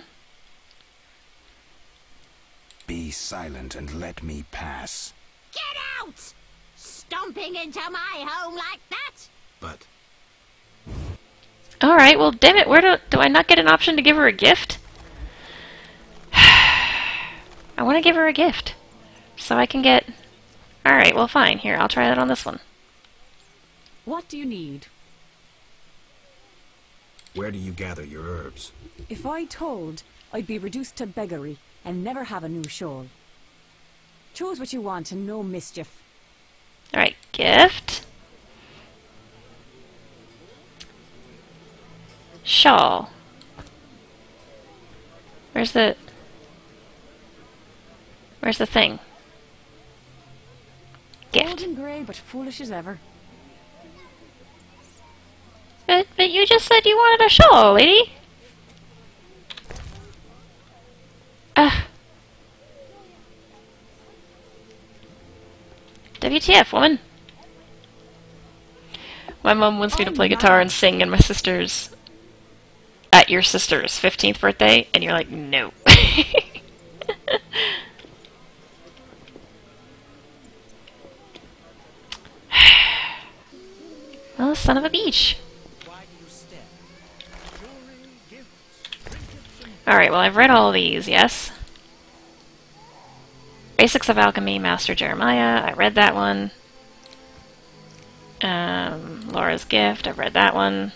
Speaker 5: Be silent and let me pass.
Speaker 6: Get out! Stomping into my home like that?
Speaker 4: But...
Speaker 1: Alright, well damn it, where do, do I not get an option to give her a gift? I want to give her a gift. So I can get... Alright, well fine, here, I'll try that on this one.
Speaker 8: What do you need?
Speaker 4: Where do you gather your herbs?
Speaker 8: If I told, I'd be reduced to beggary and never have a new shawl. Choose what you want and no mischief.
Speaker 1: Alright, gift. Shawl. Where's the... Where's the thing? Gift.
Speaker 8: Old and grey, but foolish as ever.
Speaker 1: But, but you just said you wanted a shawl, lady. Ugh. W T F, woman. My mom wants me to play guitar and sing in my sister's... At your sister's fifteenth birthday, and you're like, no. Well, son of a beach. Alright, well I've read all of these, yes. Basics of Alchemy, Master Jeremiah, I read that one. Um, Laura's Gift, I've read that one.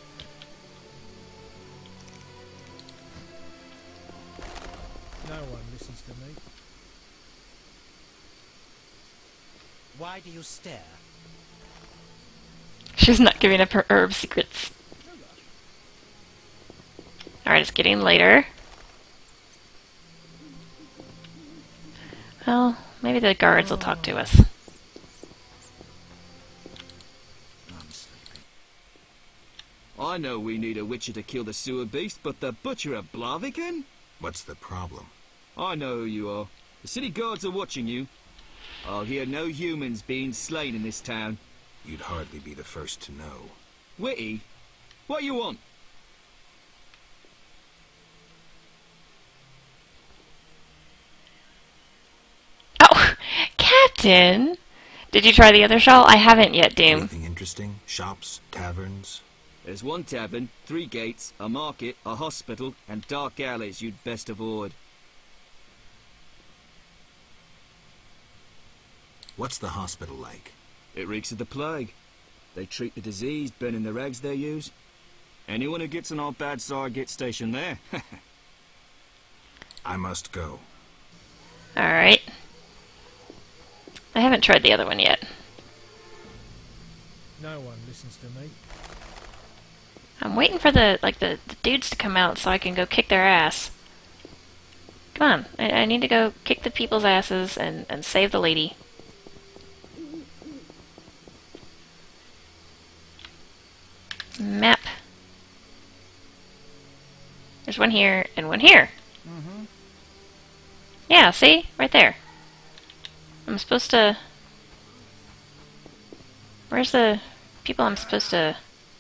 Speaker 2: No one listens to me.
Speaker 12: Why do you stare?
Speaker 1: She's not giving up her herb secrets. Alright, it's getting later. Well, maybe the guards will talk to us.
Speaker 18: I know we need a witcher to kill the sewer beast, but the butcher of Blaviken?
Speaker 4: What's the problem?
Speaker 18: I know who you are. The city guards are watching you. I'll hear no humans being slain in this town.
Speaker 4: You'd hardly be the first to know.
Speaker 18: Witty, what you want?
Speaker 1: Oh, Captain! Did you try the other shawl? I haven't yet, Doom.
Speaker 4: Anything interesting? Shops? Taverns?
Speaker 18: There's one tavern, three gates, a market, a hospital, and dark alleys you'd best avoid.
Speaker 4: What's the hospital like?
Speaker 18: It reeks of the plague. They treat the disease, burning the rags they use. Anyone who gets on our bad side gets stationed there.
Speaker 4: I must go.
Speaker 1: Alright. I haven't tried the other one yet.
Speaker 2: No one listens to me.
Speaker 1: I'm waiting for the like the, the dudes to come out so I can go kick their ass. Come on, I, I need to go kick the people's asses and, and save the lady. Map. There's one here and one here.
Speaker 14: Mm-hmm.
Speaker 1: Yeah, see? Right there. I'm supposed to... Where's the people I'm supposed to...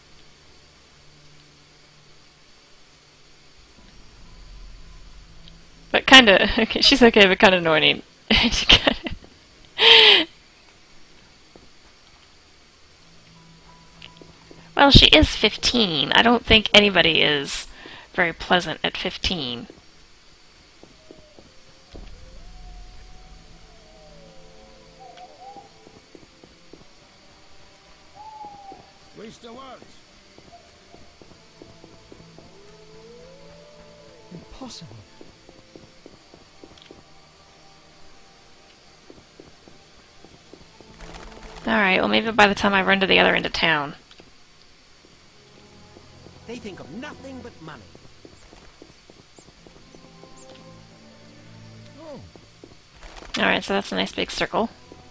Speaker 1: But kinda... Okay, she's okay, but kinda annoying. She kinda... Well, she is fifteen. I don't think anybody is very pleasant at fifteen.
Speaker 14: Waste of words. Impossible.
Speaker 1: Alright, well maybe by the time I run to the other end of town.
Speaker 12: They think of nothing but money.
Speaker 14: Oh.
Speaker 1: Alright, so that's a nice big circle.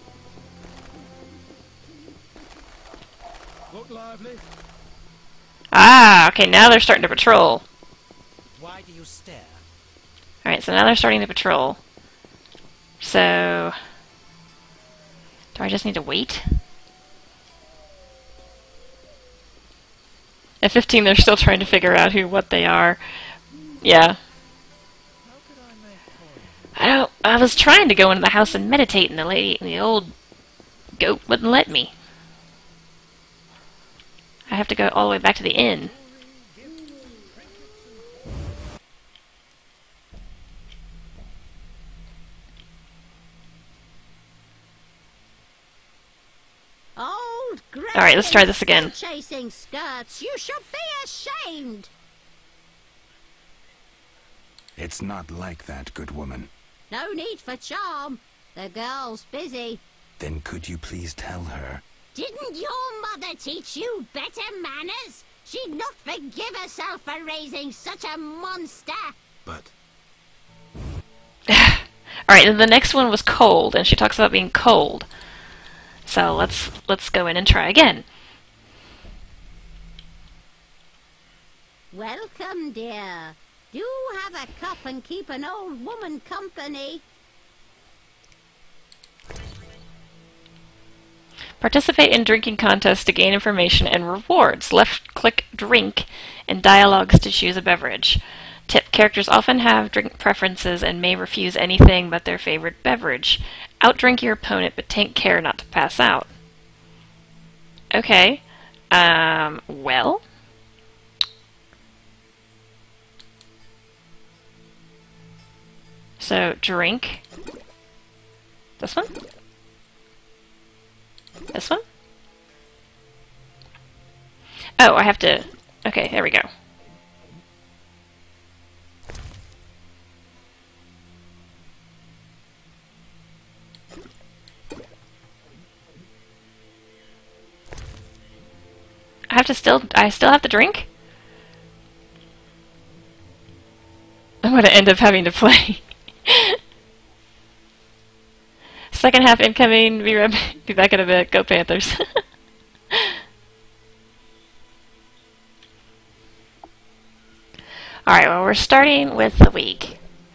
Speaker 14: Look lively.
Speaker 1: Ah, okay, now they're starting to patrol.
Speaker 12: Why do you stare?
Speaker 1: Alright, so now they're starting to patrol. So... Do I just need to wait? At fifteen, they're still trying to figure out who, what they are. Yeah. I don't... I was trying to go into the house and meditate, and the lady, and the old goat wouldn't let me. I have to go all the way back to the inn.
Speaker 6: Old
Speaker 1: Alright, let's try this again.
Speaker 6: Chasing skirts, you should be ashamed.
Speaker 5: It's not like that, good woman.
Speaker 6: No need for charm. The girl's busy.
Speaker 5: Then could you please tell her?
Speaker 6: Didn't your mother teach you better manners? She'd not forgive herself for raising such a monster.
Speaker 4: But...
Speaker 1: Alright, and the next one was cold, and she talks about being cold. So let's let's go in and try again.
Speaker 6: Welcome, dear. Do have a cup and keep an old woman company.
Speaker 1: Participate in drinking contests to gain information and rewards. Left-click drink and dialogues to choose a beverage. Tip: characters often have drink preferences and may refuse anything but their favorite beverage. Outdrink your opponent, but take care not to pass out. Okay. Um, well... So, drink. This one? This one? Oh, I have to... Okay, there we go. have to still, I still have to drink? I'm gonna end up having to play. Second half incoming, be, right, be back in a bit, go Panthers. Alright, well we're starting with the week.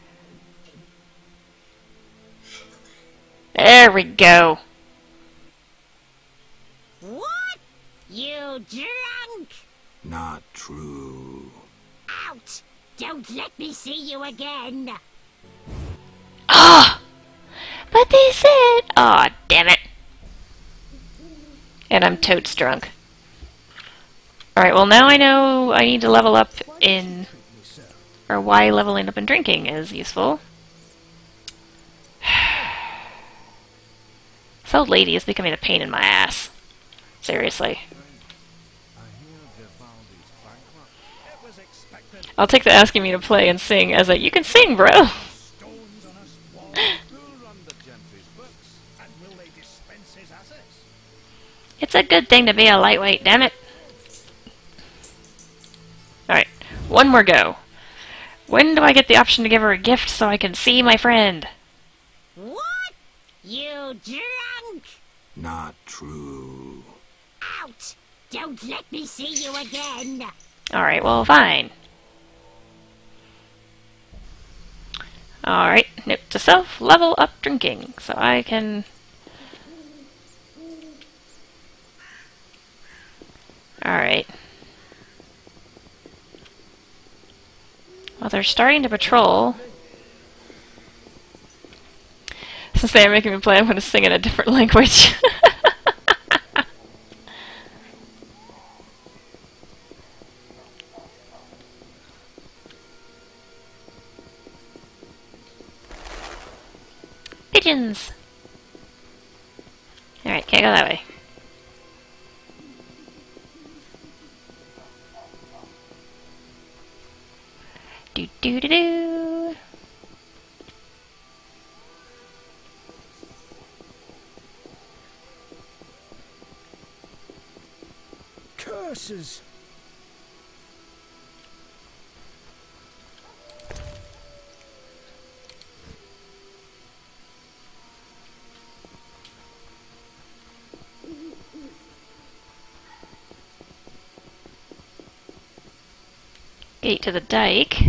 Speaker 1: There we go.
Speaker 6: What? You drunk?
Speaker 4: Not true.
Speaker 6: Out! Don't let me see you again!
Speaker 1: Ah! But they said... Aw, oh, damn it. And I'm totes drunk. Alright, well now I know I need to level up in... Or why leveling up in drinking is useful. This old lady is becoming a pain in my ass. Seriously. I'll take the asking me to play and sing as a, you can sing, bro! It's a good thing to be a lightweight, damn it! Alright, one more go. When do I get the option to give her a gift so I can see my friend?
Speaker 6: What? You drunk?
Speaker 4: Not true.
Speaker 6: Out! Don't let me see you again!
Speaker 1: Alright, well, fine. Alright, note to self, level up drinking, so I can... Alright. Well, they're starting to patrol. Since they are making me play, I'm going to sing in a different language. Pigeons! Alright, can't go that way. Do do do do.
Speaker 2: Curses!
Speaker 1: Gate to the dike.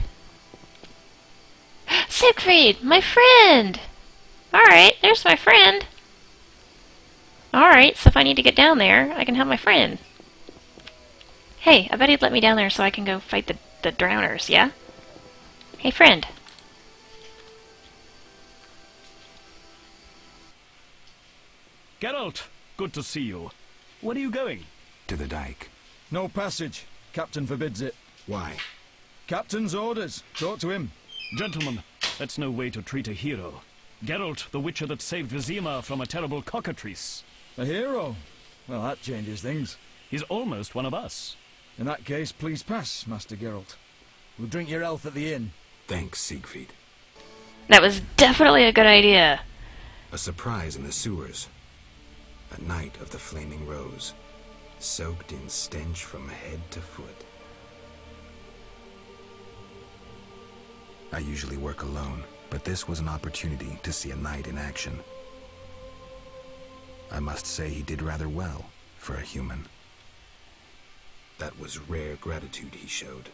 Speaker 1: Siegfried, my friend! Alright, there's my friend. Alright, so if I need to get down there, I can have my friend. Hey, I bet he'd let me down there so I can go fight the, the drowners, yeah? Hey, friend.
Speaker 19: Geralt, good to see you. Where are you going?
Speaker 5: To the dike.
Speaker 19: No passage. Captain forbids it.
Speaker 4: Why?
Speaker 19: Captain's orders. Talk to him. Gentlemen, that's no way to treat a hero. Geralt, the witcher that saved Vizima from a terrible cockatrice.
Speaker 20: A hero? Well, that changes things.
Speaker 19: He's almost one of us.
Speaker 20: In that case, please pass, Master Geralt. We'll drink your health at the inn.
Speaker 4: Thanks, Siegfried.
Speaker 1: That was definitely a good idea.
Speaker 4: A surprise in the sewers. A night of the Flaming Rose, soaked in stench from head to foot. I usually work alone, but this was an opportunity to see a knight in action. I must say he did rather well for a human. That was rare gratitude he showed.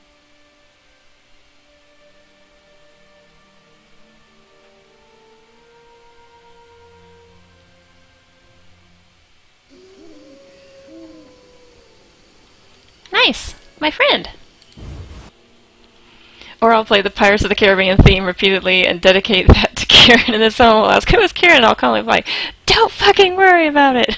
Speaker 1: Nice! My friend! Or I'll play the Pirates of the Caribbean theme repeatedly and dedicate that to Kieran, and then someone will ask, who is Kieran? And I'll call him like, don't fucking worry about it!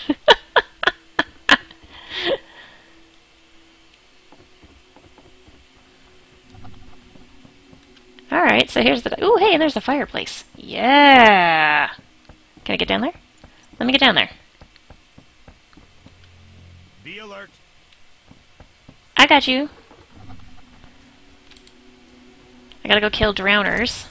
Speaker 1: Alright, so here's the... Ooh, hey, and there's a fireplace. Yeah! Can I get down there? Let me get down there.
Speaker 13: Be alert.
Speaker 1: I got you. I gotta go kill drowners.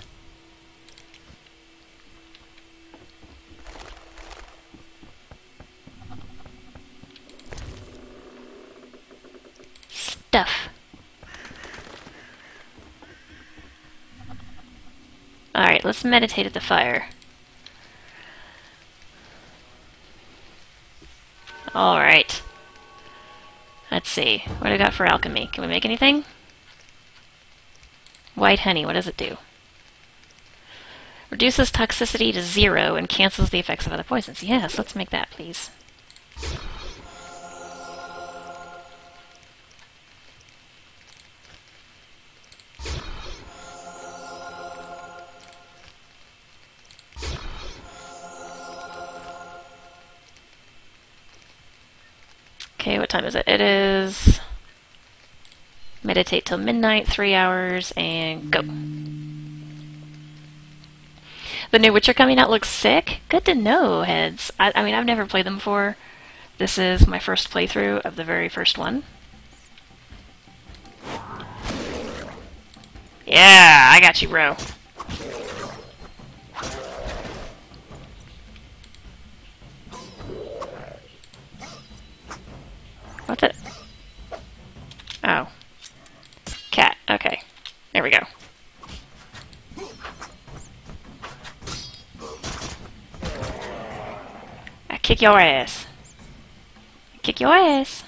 Speaker 1: stuff. Alright, let's meditate at the fire. Alright. Let's see. What do we got for alchemy? Can we make anything? White honey, what does it do? Reduces toxicity to zero and cancels the effects of other poisons. Yes, let's make that, please. Okay, what time is it? It is... Meditate till midnight, three hours, and go. The new Witcher coming out looks sick. Good to know, heads. I, I mean, I've never played them before. This is my first playthrough of the very first one. Yeah, I got you, bro. What's it? Oh. Cat. Okay. There we go. I kick your ass. Kick your ass.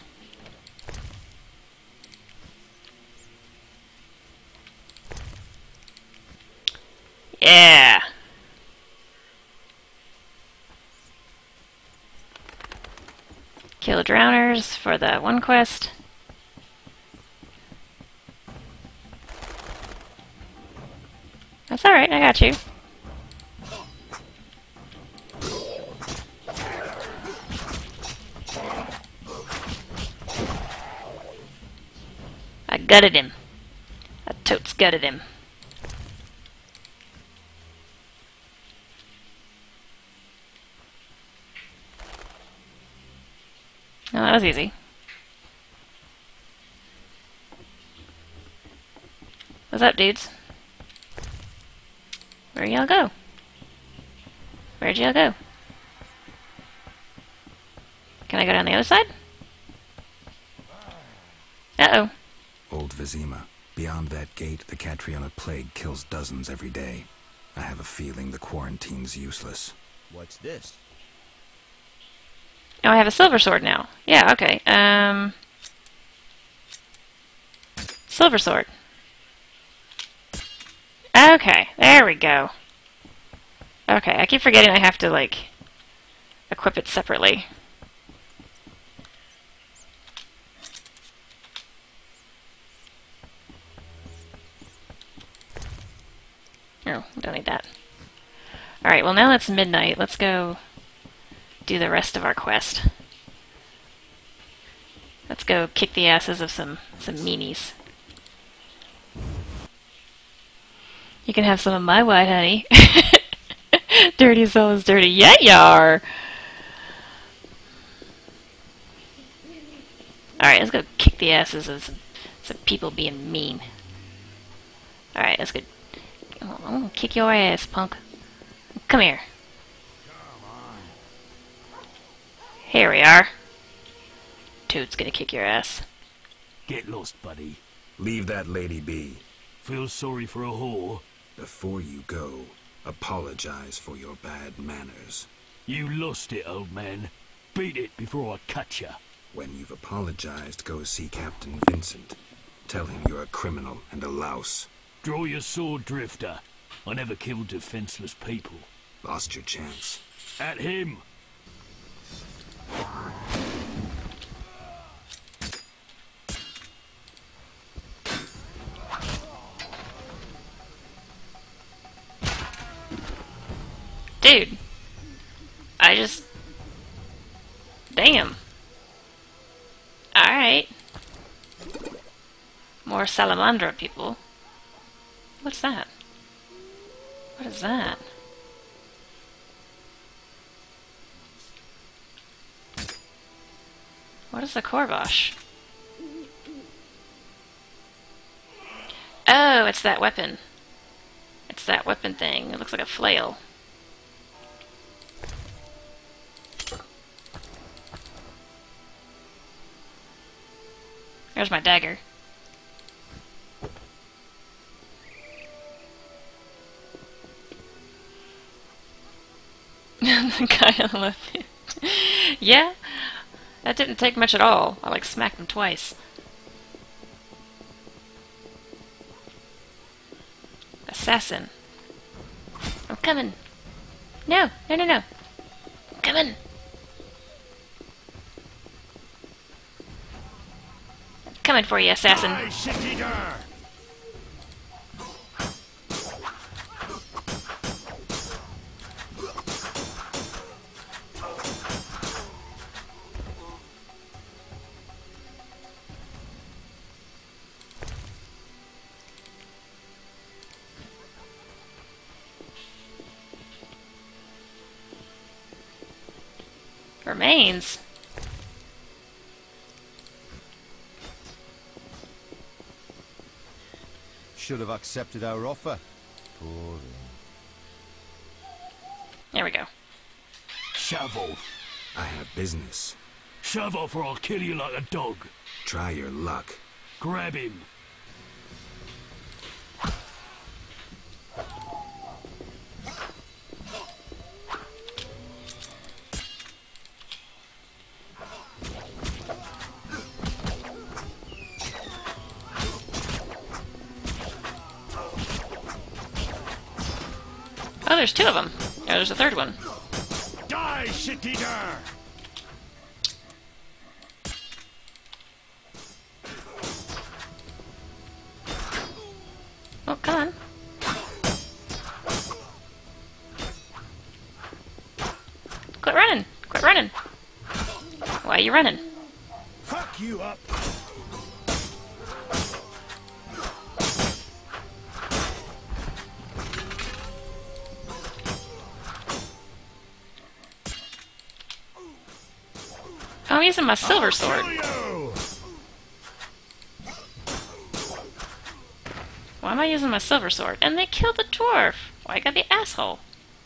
Speaker 1: Yeah. Kill drowners for the one quest. That's alright, I got you. I gutted him. I totes gutted him. Oh, that was easy. What's up, dudes? Where'd y'all go? Where'd y'all go? Can I go down the other side? Uh-oh.
Speaker 4: Old Vizima. Beyond that gate, the Catriona plague kills dozens every day. I have a feeling the quarantine's useless.
Speaker 16: What's this?
Speaker 1: Oh, I have a silver sword now. Yeah, okay. Um... Silver sword. Okay, there we go. Okay, I keep forgetting I have to, like, equip it separately. Oh, don't need that. Alright, well now it's midnight. Let's go do the rest of our quest. Let's go kick the asses of some, some meanies. You can have some of my white honey. Dirty soul is dirty. Yeah, you are! Alright, let's go kick the asses of some, some people being mean. Alright, let's go. I'm gonna kick your ass, punk. Come here. Here we are. Toad's gonna kick your ass.
Speaker 9: Get lost, buddy.
Speaker 4: Leave that lady be.
Speaker 9: Feel sorry for a whore?
Speaker 4: Before you go, apologize for your bad manners.
Speaker 9: You lost it, old man. Beat it before I cut ya.
Speaker 4: When you've apologized, go see Captain Vincent. Tell him you're a criminal and a louse.
Speaker 9: Draw your sword, Drifter. I never killed defenseless people.
Speaker 4: Lost your chance.
Speaker 9: At him!
Speaker 1: Dude. I just... Damn. Alright. More Salamandra people. What's that? What is that? What is the Korvash? Oh, it's that weapon. It's that weapon thing. It looks like a flail. There's my dagger. Guy on the left. Yeah, that didn't take much at all. I like smacked him twice. Assassin. I'm coming. No, no, no, no. I'm coming. I'm coming for you, assassin.
Speaker 13: Die, shit-eater!
Speaker 1: Remains.
Speaker 21: Should have accepted our offer. Poor him.
Speaker 1: There we go.
Speaker 18: Shove off.
Speaker 4: I have business.
Speaker 18: Shove off or I'll kill you like a dog.
Speaker 4: Try your luck.
Speaker 18: Grab him.
Speaker 1: Oh, there's two of them. Oh, there's a third one.
Speaker 13: Die, shit-eater!
Speaker 1: Oh, come on. Quit running! Quit running! Why are you running?
Speaker 13: Fuck you up!
Speaker 1: I'm using my silver sword. Why am I using my silver sword? And they killed the dwarf! Why I gotta be asshole?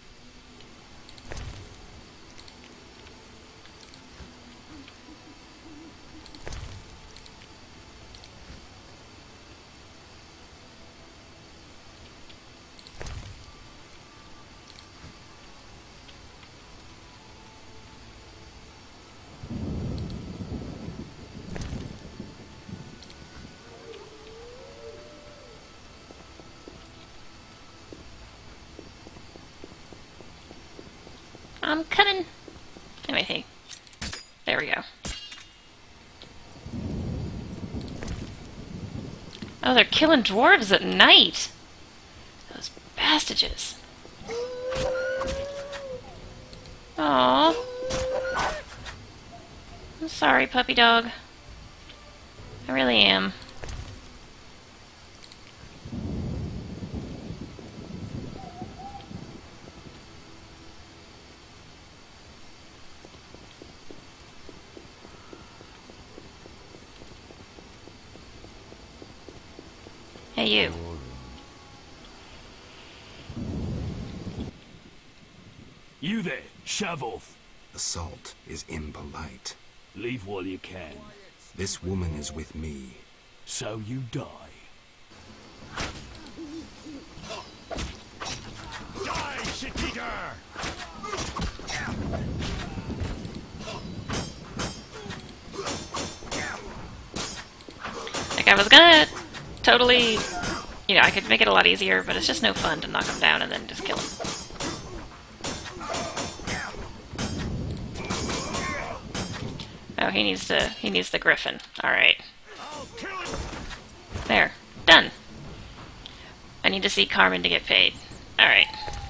Speaker 1: I'm coming. Anyway, hey. There we go. Oh, they're killing dwarves at night. Those bastages. Aww. I'm sorry, puppy dog. I really am. Hey, you.
Speaker 18: You there, shove off.
Speaker 4: Assault is impolite.
Speaker 18: Leave while you can.
Speaker 4: This woman is with me.
Speaker 18: So you die.
Speaker 13: Die, shit-eater!
Speaker 1: Like, I was gonna totally, you know, I could make it a lot easier, but it's just no fun to knock him down and then just kill him. Oh, he needs to, he needs the griffin. Alright. There. Done. I need to see Carmen to get paid. Alright.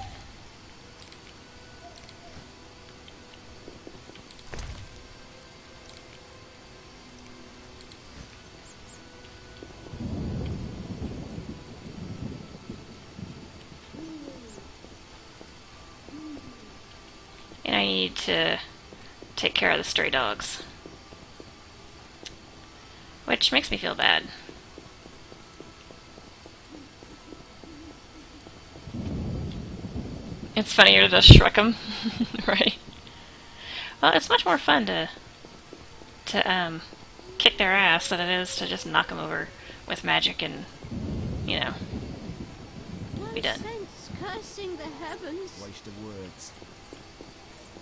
Speaker 1: And I need to take care of the stray dogs. Which makes me feel bad. It's funnier to just shrug them, right? Well, it's much more fun to to um kick their ass than it is to just knock them over with magic and, you know, be done.
Speaker 6: No sense cursing the heavens.
Speaker 16: Waste of words.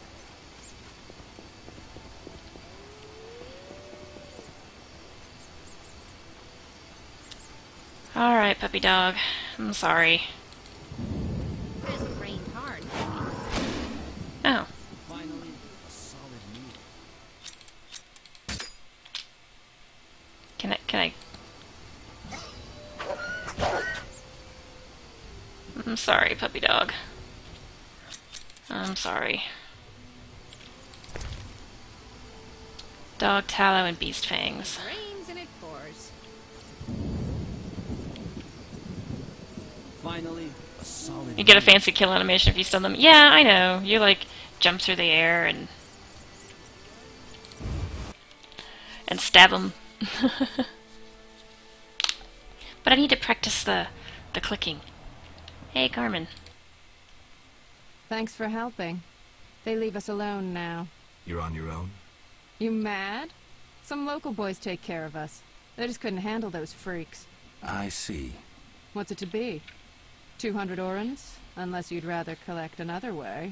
Speaker 1: Alright, puppy dog. I'm sorry.
Speaker 11: Hasn't rained hard.
Speaker 1: Oh.
Speaker 12: Finally, a solid meal.
Speaker 1: Can I, can I... I'm sorry, puppy dog. I'm sorry. Dog tallow and beast fangs.
Speaker 11: Rains and it pours.
Speaker 12: Finally, a solid
Speaker 1: You get a
Speaker 12: meal.
Speaker 1: fancy kill animation if you stun them. Yeah, I know. You like jump through the air and and stab them. But I need to practice the the clicking. Hey, Carmen.
Speaker 3: Thanks for helping. They leave us alone now.
Speaker 4: You're on your own?
Speaker 3: You mad? Some local boys take care of us. They just couldn't handle those freaks.
Speaker 5: I see.
Speaker 3: What's it to be? Two hundred orens? Unless you'd rather collect another way.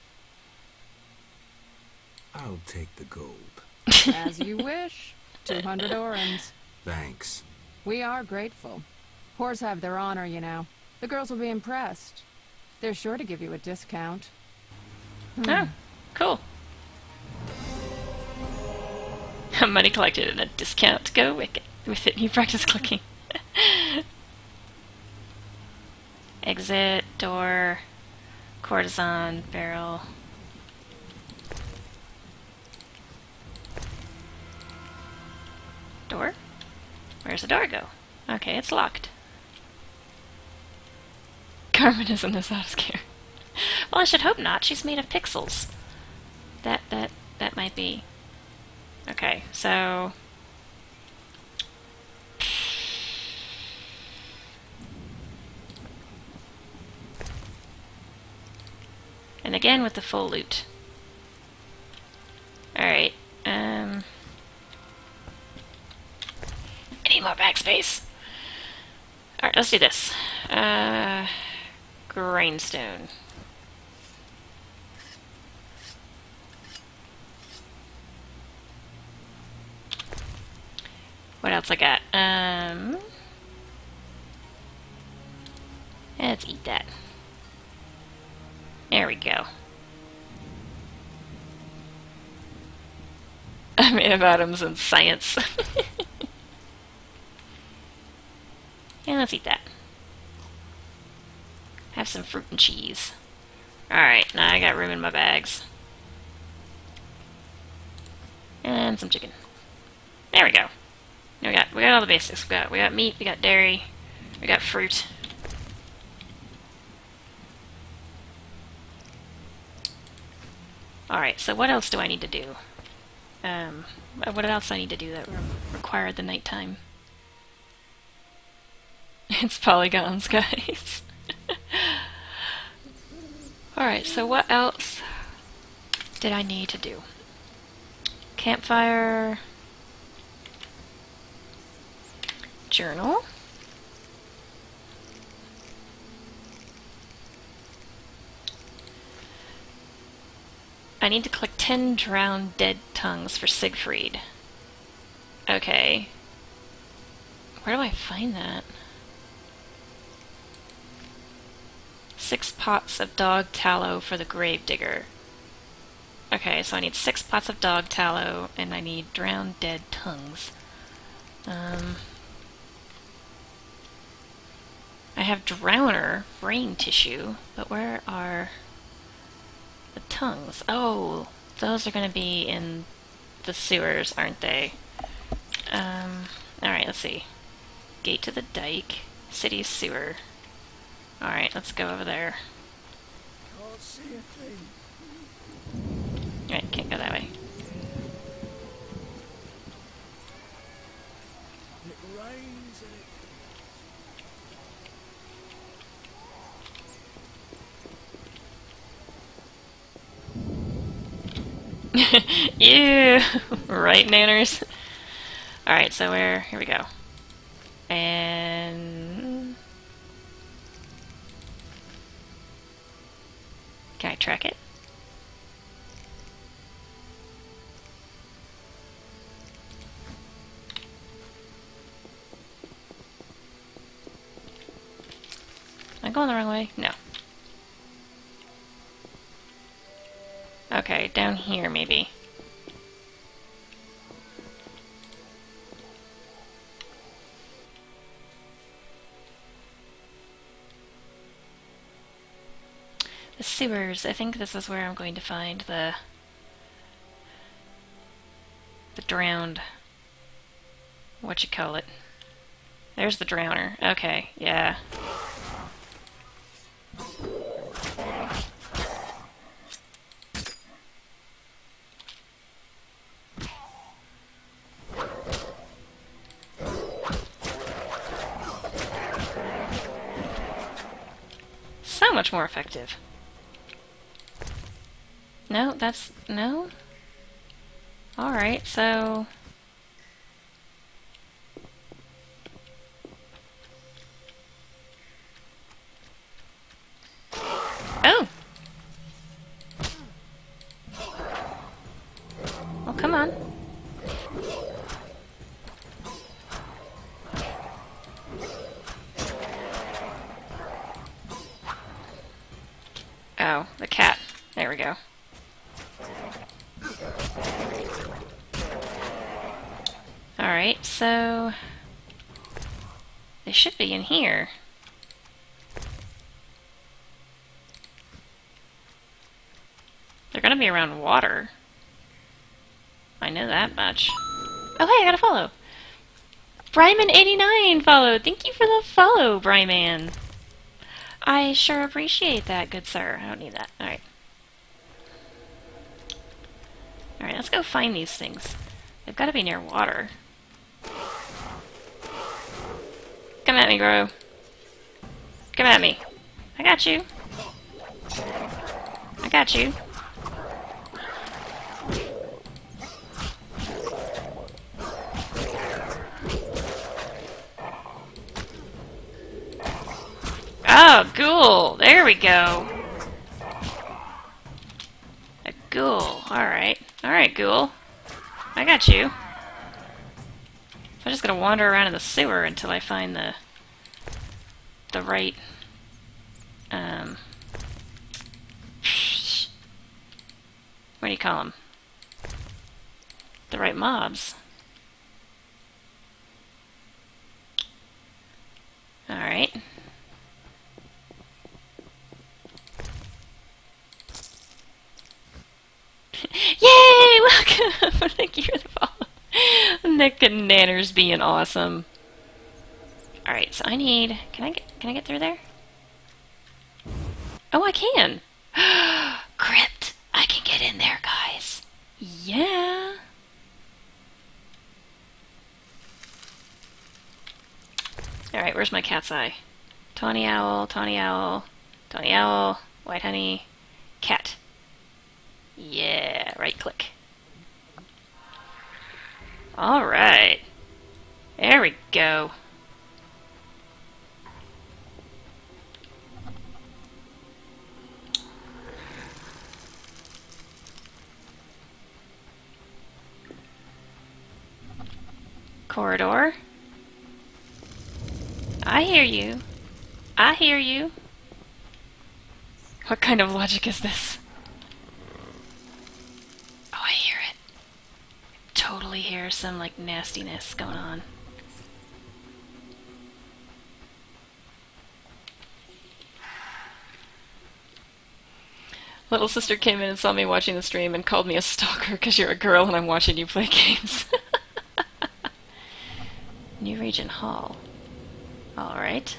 Speaker 4: I'll take the gold.
Speaker 3: As you wish. Two hundred orens.
Speaker 4: Thanks.
Speaker 3: We are grateful. Whores have their honor, you know. The girls will be impressed. They're sure to give you a discount. Hmm.
Speaker 1: Oh, cool. Money collected and a discount to go with it. With it, you practice clicking. Exit, door, courtesan, barrel. Door? Where's the door go? Okay, it's locked. Carmen isn't as out of scare. Well, I should hope not. She's made of pixels. That, that, that might be. Okay, so... And again with the full loot. Alright, um... I need more bag space. Alright, let's do this. Uh... Grindstone. What else I got? Um... Let's eat that. There we go. I'm made of atoms and science. And let's eat that. Have some fruit and cheese. Alright, now I got room in my bags. And some chicken. There we go. We got we got all the basics. We got we got meat, we got dairy, we got fruit. Alright, so what else do I need to do? Um, what else do I need to do that re required the nighttime? It's polygons, guys. Alright, so what else did I need to do? Campfire... Journal. I need to collect ten drowned dead tongues for Siegfried. Okay. Where do I find that? Six pots of dog tallow for the gravedigger. Okay, so I need six pots of dog tallow, and I need drowned dead tongues. Um... I have drowner brain tissue, but where are the tongues? Oh, those are going to be in the sewers, aren't they? Um, alright, let's see. Gate to the dike, city sewer. Alright, let's go over there.
Speaker 14: Can't see a thing.
Speaker 1: Alright, can't go that way.
Speaker 14: It rains and it...
Speaker 1: Ew! Right, nanners? Alright, so where... Here we go. And... Can I track it? I going the wrong way? No. Okay, down here maybe. The sewers. I think this is where I'm going to find the the drowned. What you call it? There's the drowner. Okay, yeah. So much more effective. No, that's... no? Alright, so... Oh! Oh, come on. Oh, the cat. There we go. Alright, so... they should be in here. They're gonna be around water. I know that much. Oh hey, I got a follow! Bryman eighty-nine followed! Thank you for the follow, Bryman! I sure appreciate that, good sir. I don't need that. Alright. Alright, let's go find these things. They've got to be near water. Come at me, bro. Come at me. I got you. I got you. Oh, ghoul! There we go! A ghoul. Alright. Alright, ghoul. I got you. I'm just gonna wander around in the sewer until I find the... the right... Um... What do you call them? The right mobs. Alright. Yay! Welcome! Thank you for the follow. Nick and Nanners being awesome. Alright, so I need... Can I get can I get through there? Oh, I can! Crypt! I can get in there, guys. Yeah! Alright, where's my cat's eye? Tawny owl, tawny owl, tawny owl, white honey, cat. Yeah, right click. Alright. There we go. Corridor. I hear you. I hear you. What kind of logic is this? Oh, I hear it. Totally hear some, like, nastiness going on. Little sister came in and saw me watching the stream and called me a stalker because you're a girl and I'm watching you play games. New Region Hall. Alright.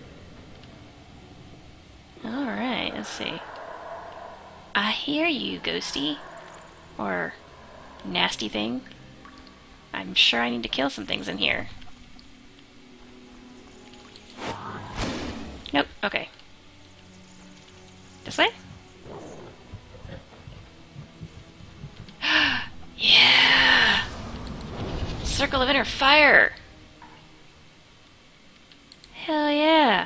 Speaker 1: Alright, let's see. I hear you, ghosty. Or nasty thing. I'm sure I need to kill some things in here. Nope, okay. This way? Yeah! Circle of Inner Fire! Hell yeah!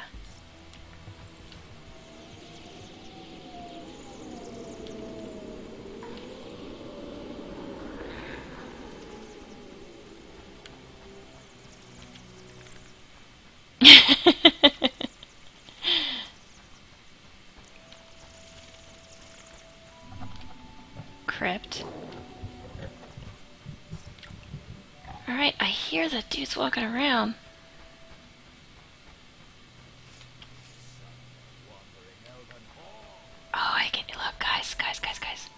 Speaker 1: Alright, I hear the dudes walking around. Oh, I can look, guys, guys, guys, guys.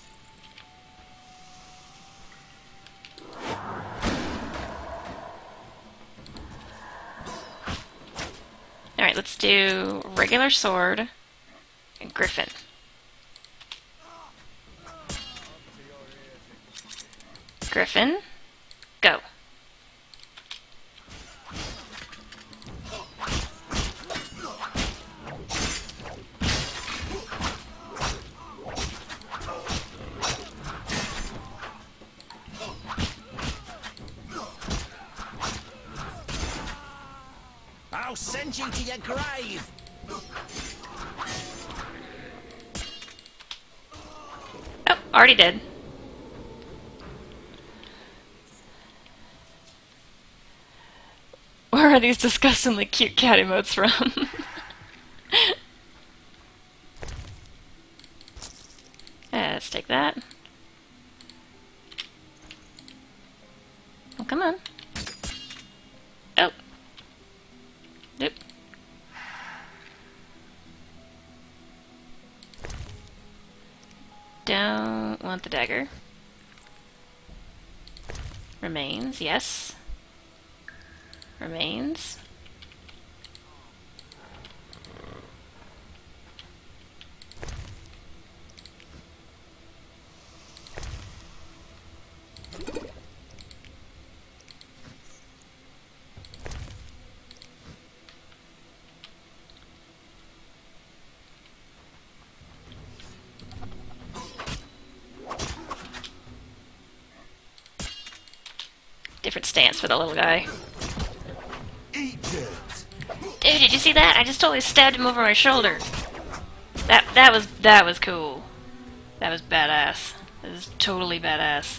Speaker 1: Alright, let's do regular sword and griffin. Griffin, go.
Speaker 9: I'll send you to your grave!
Speaker 1: Oh, already did. Where are these disgustingly cute cat emotes from? Yeah, let's take that. Oh, come on. Oh. Nope. Don't want the dagger. Remains, yes. Remains. Different stance for the little guy. Dude, did you see that? I just totally stabbed him over my shoulder. That that was that was cool. That was badass. That was totally badass.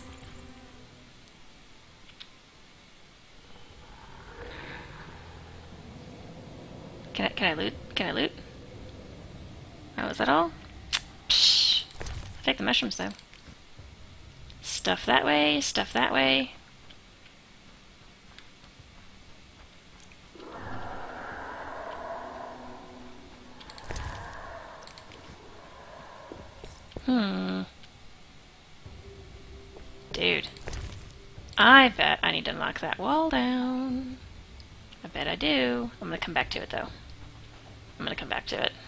Speaker 1: Can I can I loot? Can I loot? Oh, is that all? Psh. I'll take the mushrooms though. Stuff that way, stuff that way. Hmm. Dude. I bet I need to knock that wall down. I bet I do. I'm gonna come back to it though. I'm gonna come back to it.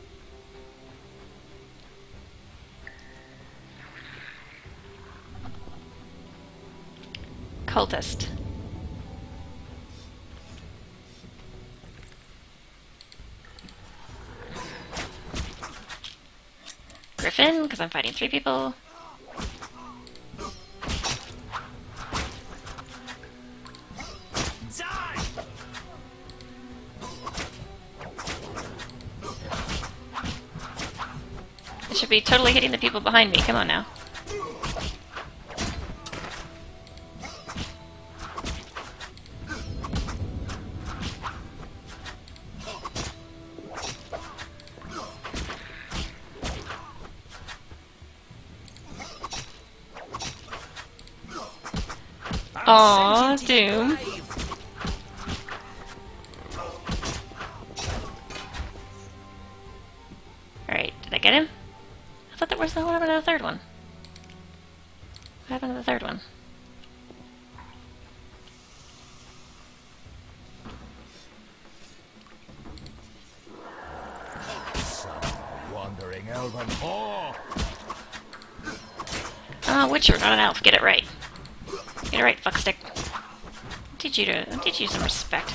Speaker 1: Cultist. Griffin, because I'm fighting three people.
Speaker 9: Die!
Speaker 1: It should be totally hitting the people behind me. Come on now. Aww, Doom. Alright, did I get him? I thought that was the what happened to the third one? What happened to the third one?
Speaker 9: Wandering elven whore!
Speaker 1: Oh, Witcher, not an elf. Get it right. Get it right, fuckstick. I'll teach you to. I'll teach you some respect.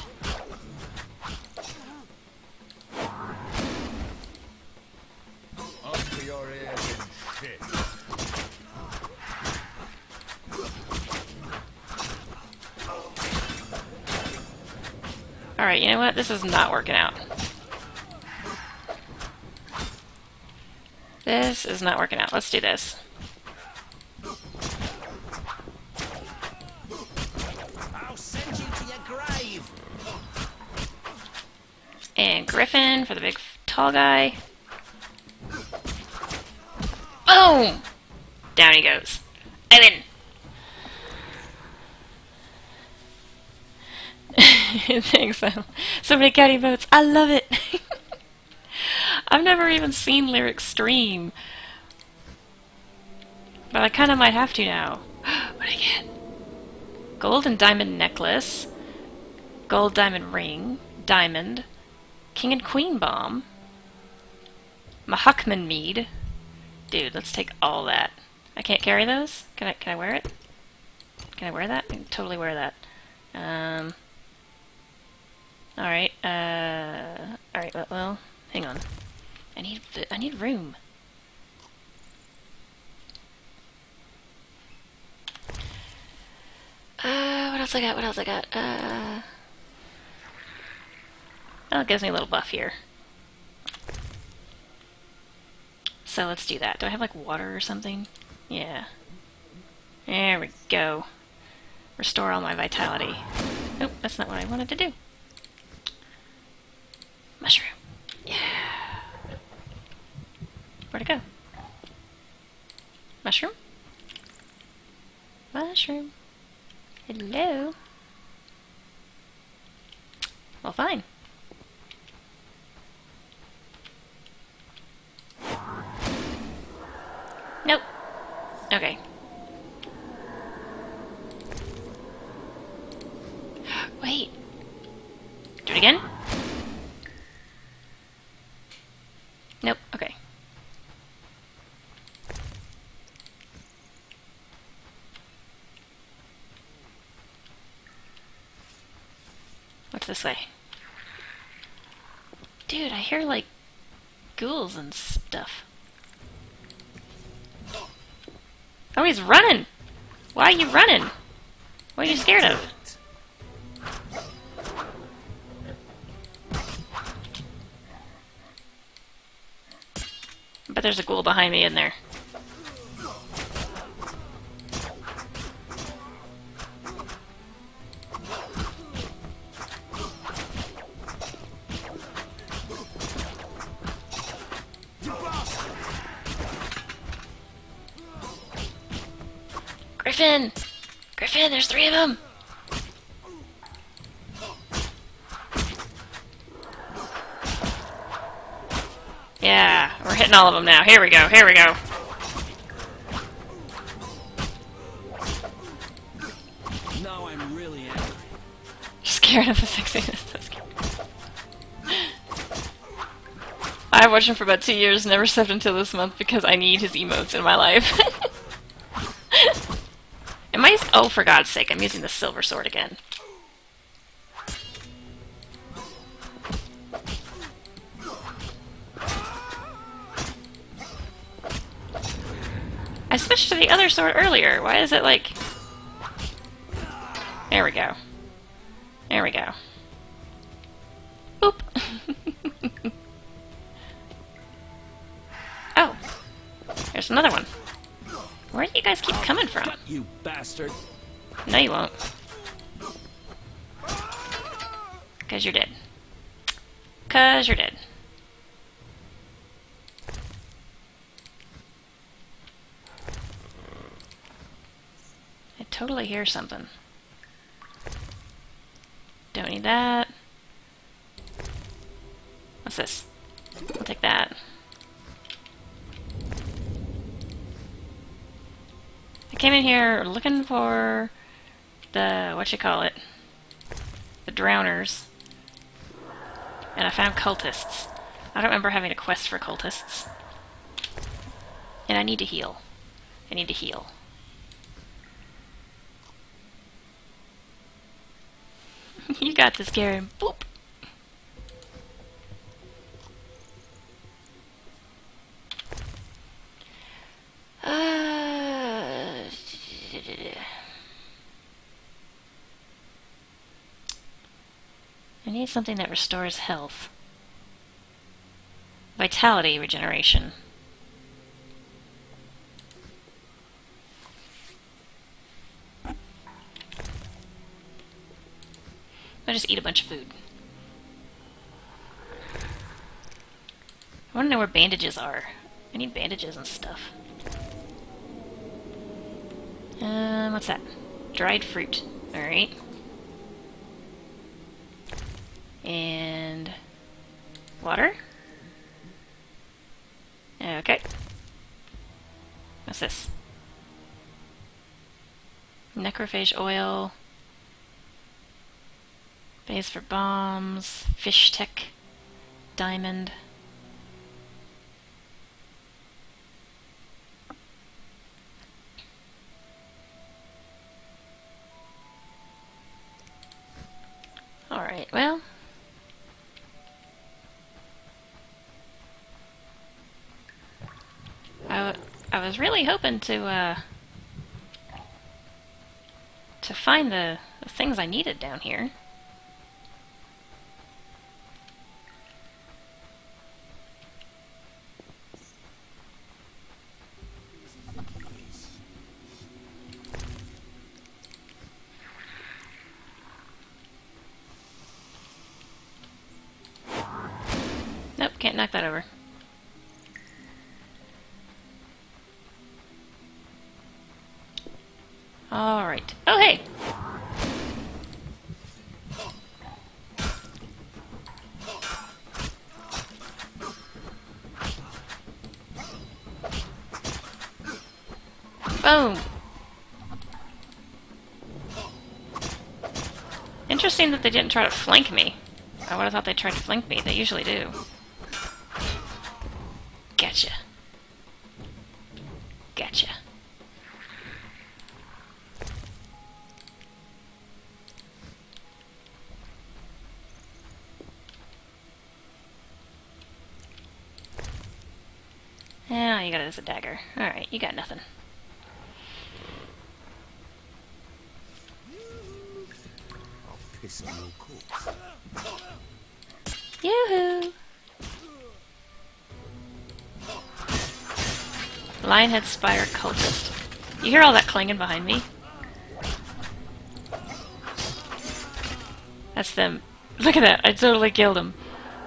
Speaker 9: Up to your ears in shit.
Speaker 1: Alright, you know what? This is not working out. This is not working out. Let's do this. And Griffin for the big tall guy. Boom! Down he goes. I'm in. Thanks. So, so many cat emotes. I love it. I've never even seen Lyric stream. But I kind of might have to now. What did I get? Gold and diamond necklace. Gold diamond ring. Diamond. King and queen bomb. Mahakman mead. Dude, let's take all that. I can't carry those? Can I, can I wear it? Can I wear that? I can totally wear that. Um... Alright, uh... Alright, well, well, hang on. I need, I need room. Uh, what else I got? What else I got? Uh... Well, it gives me a little buff here. So let's do that. Do I have, like, water or something? Yeah. There we go. Restore all my vitality. Nope, that's not what I wanted to do. Mushroom. Yeah. Where'd it go? Mushroom? Mushroom. Hello? Well, fine. Nope. Okay. Wait. Do it again? Nope. Okay. What's this way? Dude, I hear, like, ghouls and stuff. Oh, he's running! Why are you running? What are you scared of? But there's a ghoul behind me in there. Griffin! Griffin, there's three of them! Yeah, we're hitting all of them now. Here we go, here we go.
Speaker 12: Now I'm really angry.
Speaker 1: Scared of the sexiness. I've watched him for about two years, never stepped until this month because I need his emotes in my life. Am I... Oh, for God's sake, I'm using the silver sword again. I switched to the other sword earlier. Why is it like... There we go. There we go. Boop. Oh. There's another one. Where do you guys keep coming from?
Speaker 12: You bastard.
Speaker 1: No, you won't. Because you're dead. Because you're dead. I totally hear something. Don't need that. What's this? I'll take that. I came in here looking for the, what you call it, the drowners, and I found cultists. I don't remember having a quest for cultists. And I need to heal. I need to heal. You got this, Garen. Boop. Uh, I need something that restores health. Vitality regeneration. I'll just eat a bunch of food. I want to know where bandages are. I need bandages and stuff. Um, what's that? Dried fruit. Alright. And water. Okay. What's this? Necrophage oil. Base for bombs. Fish tech. Diamond. Alright, well. I, w I was really hoping to, uh, to find the, the things I needed down here. Nope, can't knock that over. Alright. Oh, hey! Boom! Interesting that they didn't try to flank me. I would have thought they tried to flank me. They usually do. Gotcha. Gotcha. Yeah, you got it as a dagger. Alright, you got nothing.
Speaker 21: I'll piss on your corpse.
Speaker 1: Yoo-hoo! Lionhead Spire Cultist. You hear all that clanging behind me? That's them. Look at that, I totally killed him.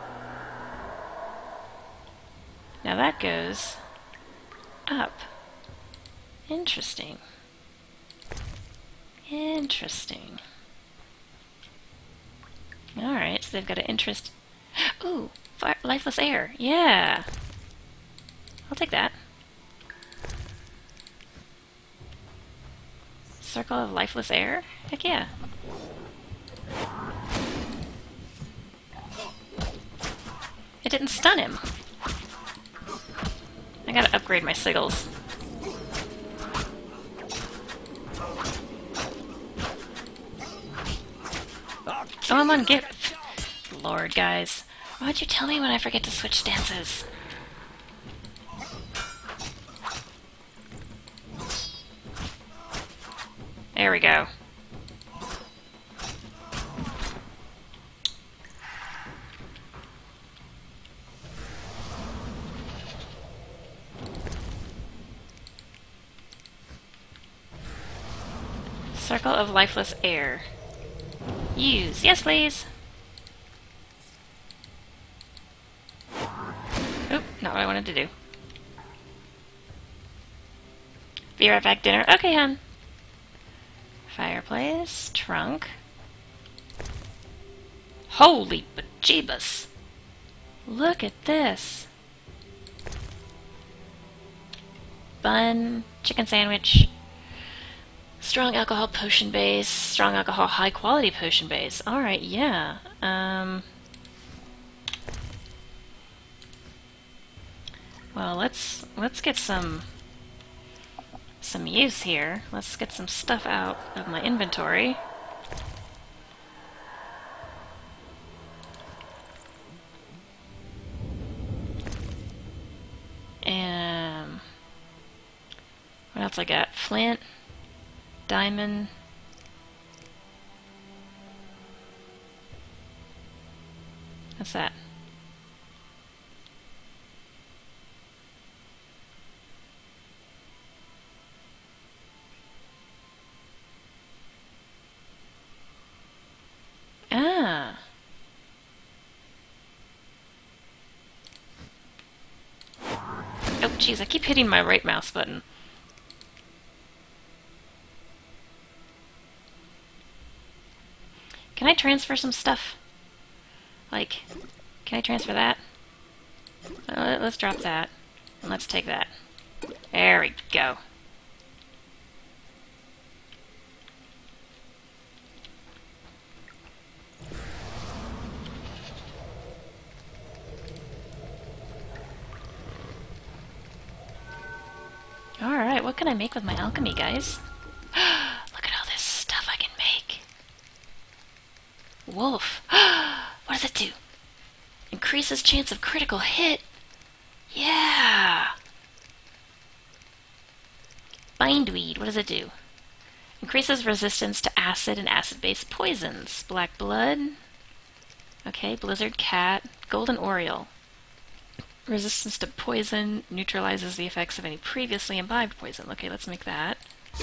Speaker 1: Now that goes up. Interesting. Interesting. Alright, so they've got an interest. Ooh, fire, lifeless air. Yeah. I'll take that. Circle of lifeless air? Heck yeah. It didn't stun him. I gotta upgrade my sigils. Oh, I'm on Gip. Lord, guys. Why'd you tell me when I forget to switch stances? There we go. Circle of lifeless air. Use. Yes, please. Oop, not what I wanted to do. Be right back, dinner. Okay, hun. Fireplace. Trunk. Holy bejeebus. Look at this. Bun. Chicken sandwich. Strong alcohol potion base, strong alcohol high quality potion base. Alright, yeah. Um, well, let's let's get some some use here. Let's get some stuff out of my inventory. And what else I got? Flint. Diamond. What's that? Ah. Oh, jeez, I keep hitting my right mouse button. Can I transfer some stuff? Like, can I transfer that? Uh, let's drop that. And let's take that. There we go. Alright, what can I make with my alchemy, guys? Look at all this stuff I can make. Wolf. What does it do? Increases chance of critical hit. Yeah. Bindweed. What does it do? Increases resistance to acid and acid-based poisons. Black blood. Okay, blizzard cat. Golden oriole. Resistance to poison neutralizes the effects of any previously imbibed poison. Okay, let's make that.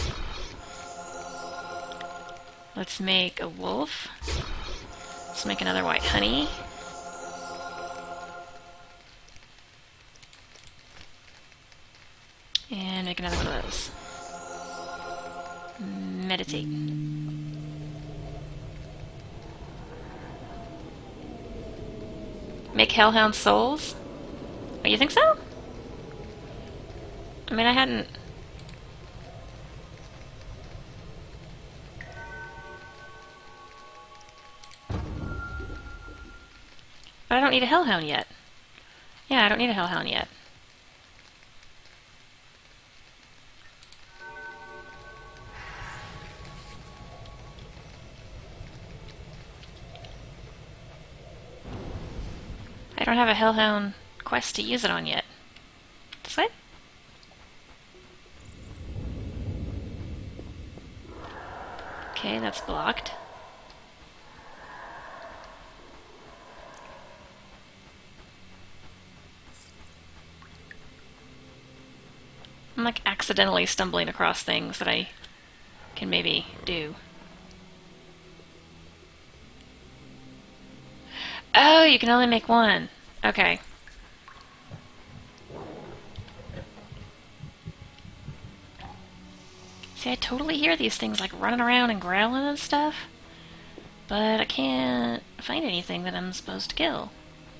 Speaker 1: Let's make a wolf. Let's make another white honey. And make another one of those. Meditate. Make hellhound souls? Oh, you think so? I mean, I hadn't... But I don't need a hellhound yet. Yeah, I don't need a hellhound yet. I don't have a hellhound quest to use it on yet. This way? Okay, that's blocked. I'm like accidentally stumbling across things that I can maybe do. Oh, you can only make one. Okay. See, I totally hear these things like running around and growling and stuff, but I can't find anything that I'm supposed to kill.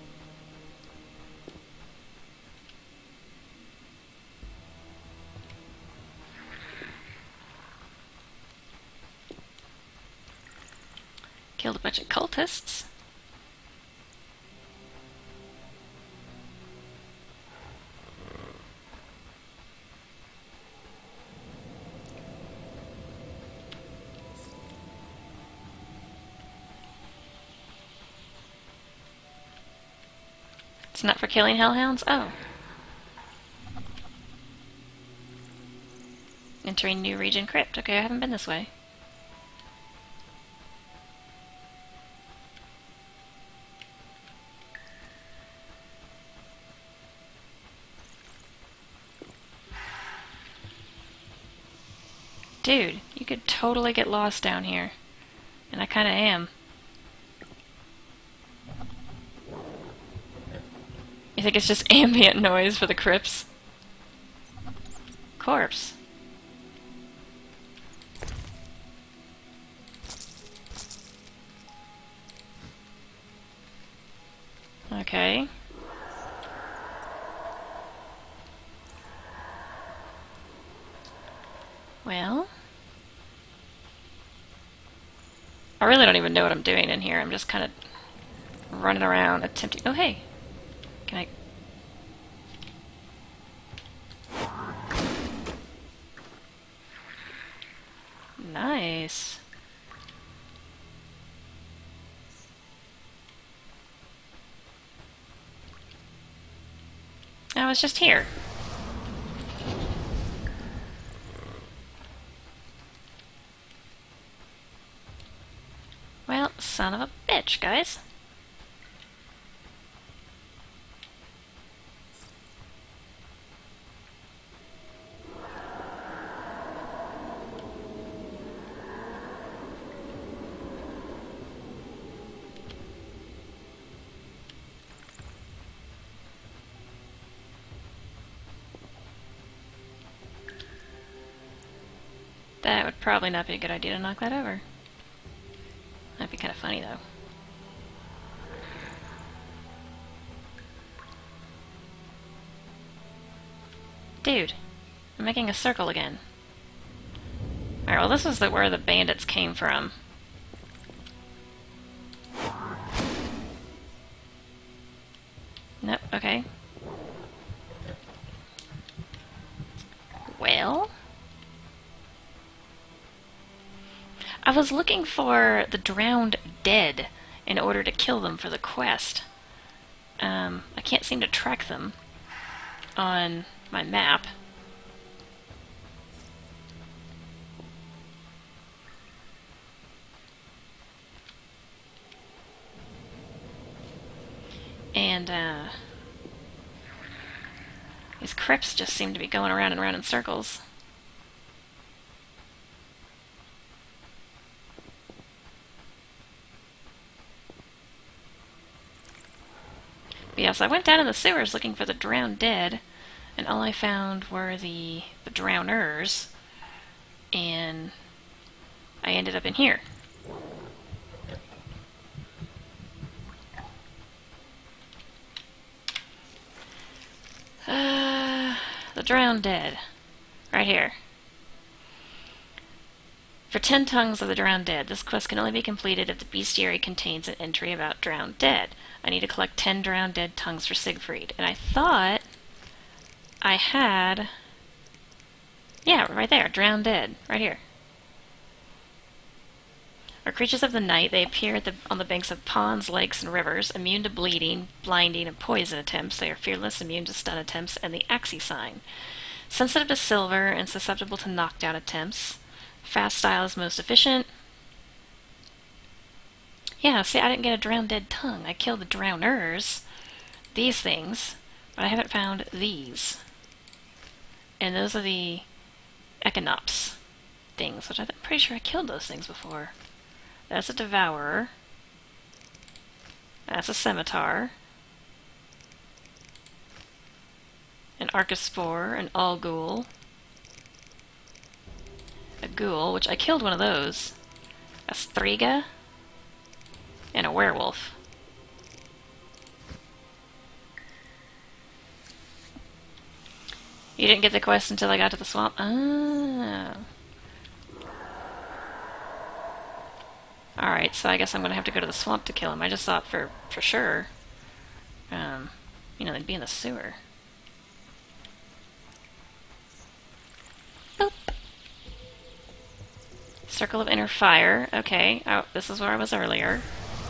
Speaker 1: Killed a bunch of cultists. It's not for killing hellhounds? Oh. Entering new region crypt. Okay, I haven't been this way. Dude, you could totally get lost down here. And I kinda am. You think it's just ambient noise for the crypts? Corpse. Okay. Well... I really don't even know what I'm doing in here. I'm just kind of running around attempting... Oh, hey! Can I... Nice. I was just here. Well, son of a bitch, guys. That would probably not be a good idea to knock that over. That'd be kind of funny, though. Dude, I'm making a circle again. Alright, well this was the, where the bandits came from. Nope, okay. Well... I was looking for the drowned dead in order to kill them for the quest. Um, I can't seem to track them on my map. And, uh... these crypts just seem to be going around and around in circles. But yes, I went down in the sewers looking for the drowned dead, and all I found were the, the drowners, and I ended up in here. Uh, the drowned dead. Right here. For ten tongues of the drowned dead, this quest can only be completed if the bestiary contains an entry about drowned dead. I need to collect ten drowned dead tongues for Siegfried. And I thought I had... Yeah, right there, drowned dead. Right here. Are creatures of the night. They appear at the, on the banks of ponds, lakes, and rivers, immune to bleeding, blinding, and poison attempts. They are fearless, immune to stun attempts, and the Axii sign. Sensitive to silver and susceptible to knockdown attempts. Fast style is most efficient. Yeah, see, I didn't get a drowned dead tongue. I killed the drowners, these things, but I haven't found these. And those are the Echinops things, which I'm pretty sure I killed those things before. That's a Devourer. That's a Scimitar. An Archospore, an Allghoul. A Ghoul, which I killed one of those. A Striga. And a Werewolf. You didn't get the quest until I got to the swamp? Ah. Alright, so I guess I'm gonna have to go to the swamp to kill him. I just thought for, for sure, um, you know, they'd be in the sewer. Boop. Circle of Inner Fire. Okay, oh, this is where I was earlier.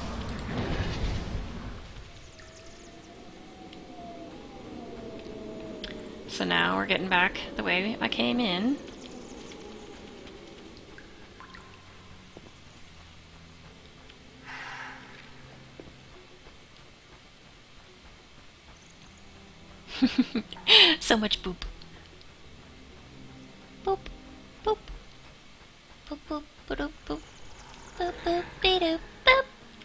Speaker 1: So now we're getting back the way I came in. So much boop. Boop, boop. Boop, boop, boop, boop. Boop, boop, boop, boop.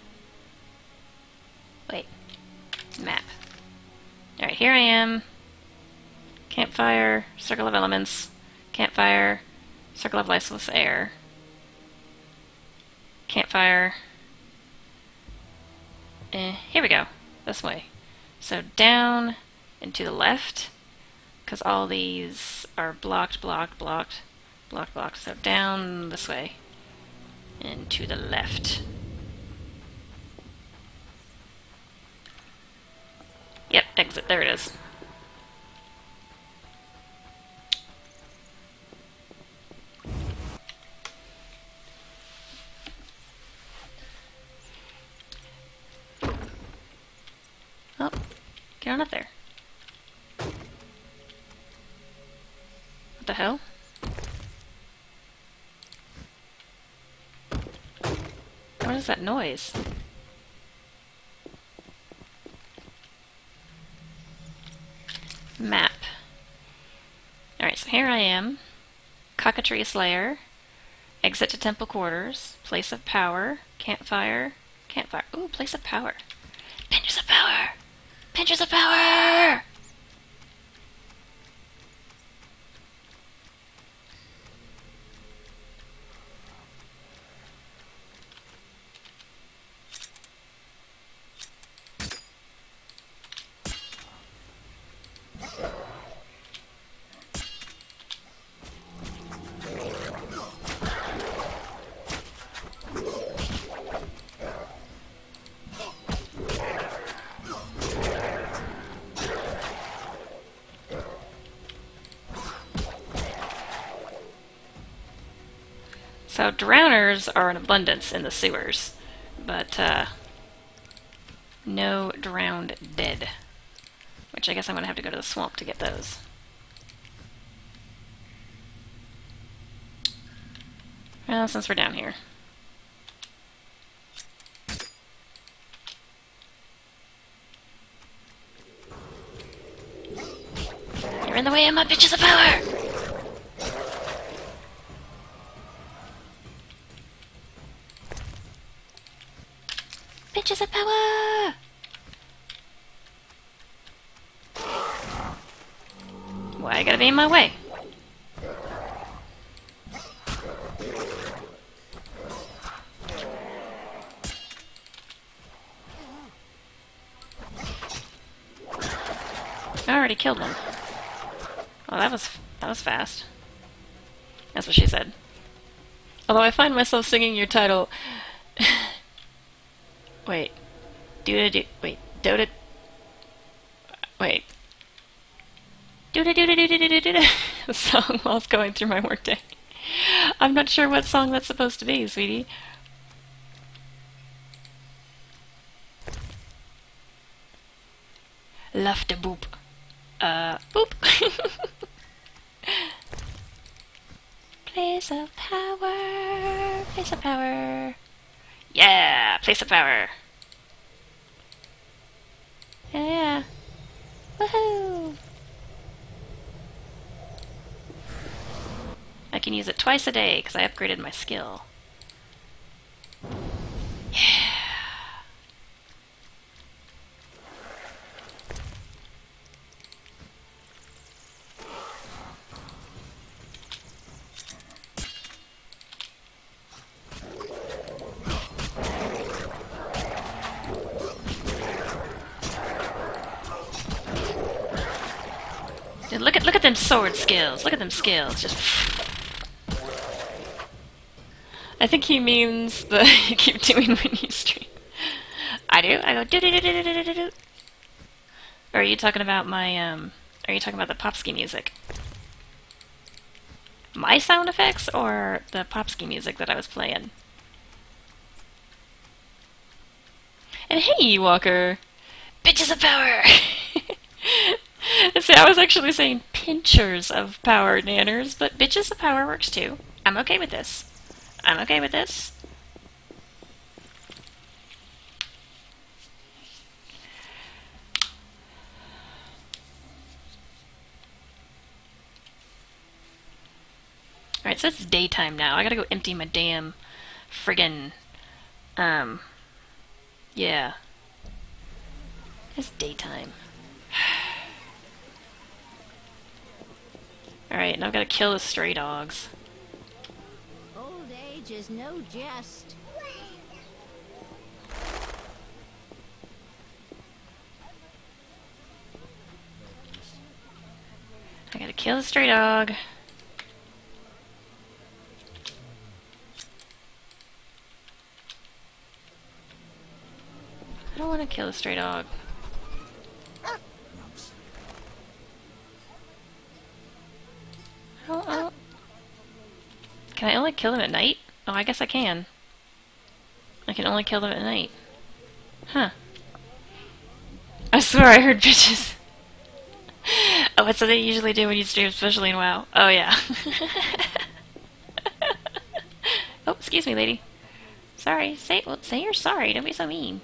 Speaker 1: Wait. Map. Alright, here I am. Campfire, Circle of Elements, Campfire, Circle of Lifeless Air, Campfire, eh, here we go, this way. So down and to the left, because all these are blocked, blocked, blocked, blocked, blocked, so down this way, and to the left. Yep, exit, there it is. Oh, get on up there. What the hell? What is that noise? Map. Alright, so here I am. Cockatrice Lair. Exit to Temple Quarters. Place of Power. Campfire. Campfire. Ooh, Place of Power. Pinches of Power! Pinches of Power! So drowners are in abundance in the sewers, but uh, no drowned dead. Which I guess I'm going to have to go to the swamp to get those. Well, since we're down here. You're in the way of my bitches of power! Bitches of power! Why you gotta be in my way? I already killed one. Well, that was that was fast. That's what she said. Although I find myself singing your title. Wait. Do da do. Wait. Do da. Wait. Do da do da do da do da do. The song whilst going through my workday. I'm not sure what song that's supposed to be, sweetie. Love to boop. Uh, boop. Place of power. Place of power. Yeah, place of power. Yeah, yeah. Woohoo! I can use it twice a day because I upgraded my skill. Yeah. Dude, look at look at them sword skills. Look at them skills. Just. I think he means the you keep doing when you stream. I do. I go do do do do do do do. Or are you talking about my um? Are you talking about the Popsky music? My sound effects or the Popsky music that I was playing? And hey, Walker, bitches of power. See, I was actually saying pinchers of power, nanners, but bitches of power works too. I'm okay with this. I'm okay with this. Alright, so it's daytime now. I gotta go empty my damn friggin' um yeah. It's daytime. Alright, now I've gotta kill the stray dogs.
Speaker 6: Old age is no jest.
Speaker 1: I gotta kill the stray dog. I don't want to kill the stray dog. I don't, I don't... Can I only kill them at night? Oh, I guess I can. I can only kill them at night. Huh. I swear I heard bitches. Oh, it's what they usually do when you stream, especially in WoW. Oh, yeah. Oh, excuse me, lady. Sorry. Say, well, say you're sorry. Don't be so mean.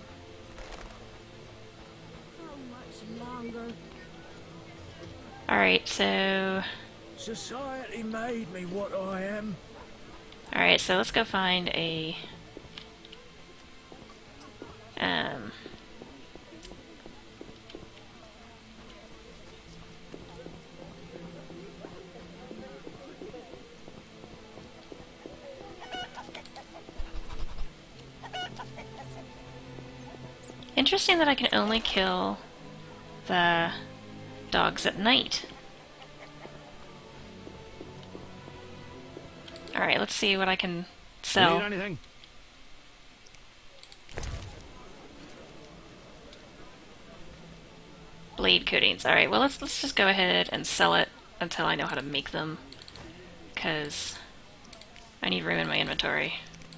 Speaker 1: Alright, so...
Speaker 2: Society made me what I am.
Speaker 1: Alright, so let's go find a... Um... Interesting that I can only kill the dogs at night. Alright, let's see what I can sell.
Speaker 19: Need anything?
Speaker 1: Blade coatings. Alright, well let's let's just go ahead and sell it until I know how to make them. Cause I need room in my inventory.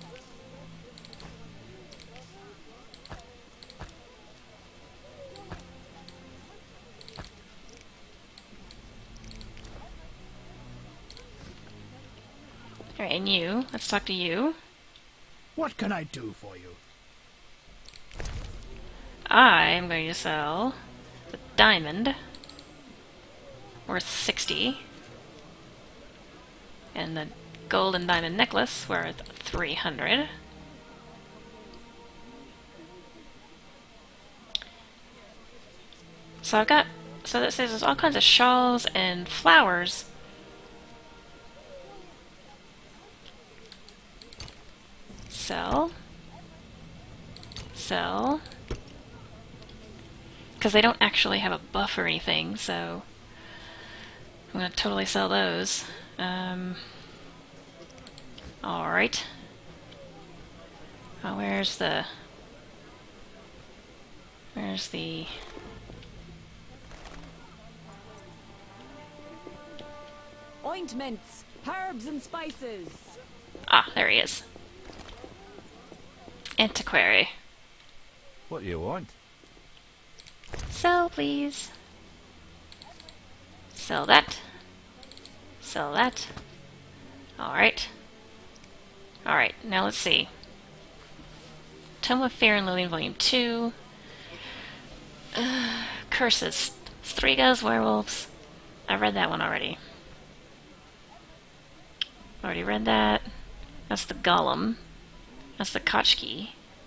Speaker 1: Alright, and you. Let's talk to you.
Speaker 14: What can I do for you?
Speaker 1: I am going to sell the diamond worth sixty and the gold and diamond necklace worth three hundred. So I've got, so that says there's all kinds of shawls and flowers. Sell. Sell. Because they don't actually have a buff or anything, so I'm going to totally sell those. Um, Alright. Oh, where's the... Where's the...
Speaker 8: Ointments, herbs and spices.
Speaker 1: Ah, there he is. Antiquary.
Speaker 21: What do you want?
Speaker 1: Sell, please. Sell that. Sell that. Alright. Alright, now let's see. Tome of Fear and Loathing, Volume two. Uh, Curses. Striga's Werewolves. I read that one already. Already read that. That's the Golem. That's the Kochki.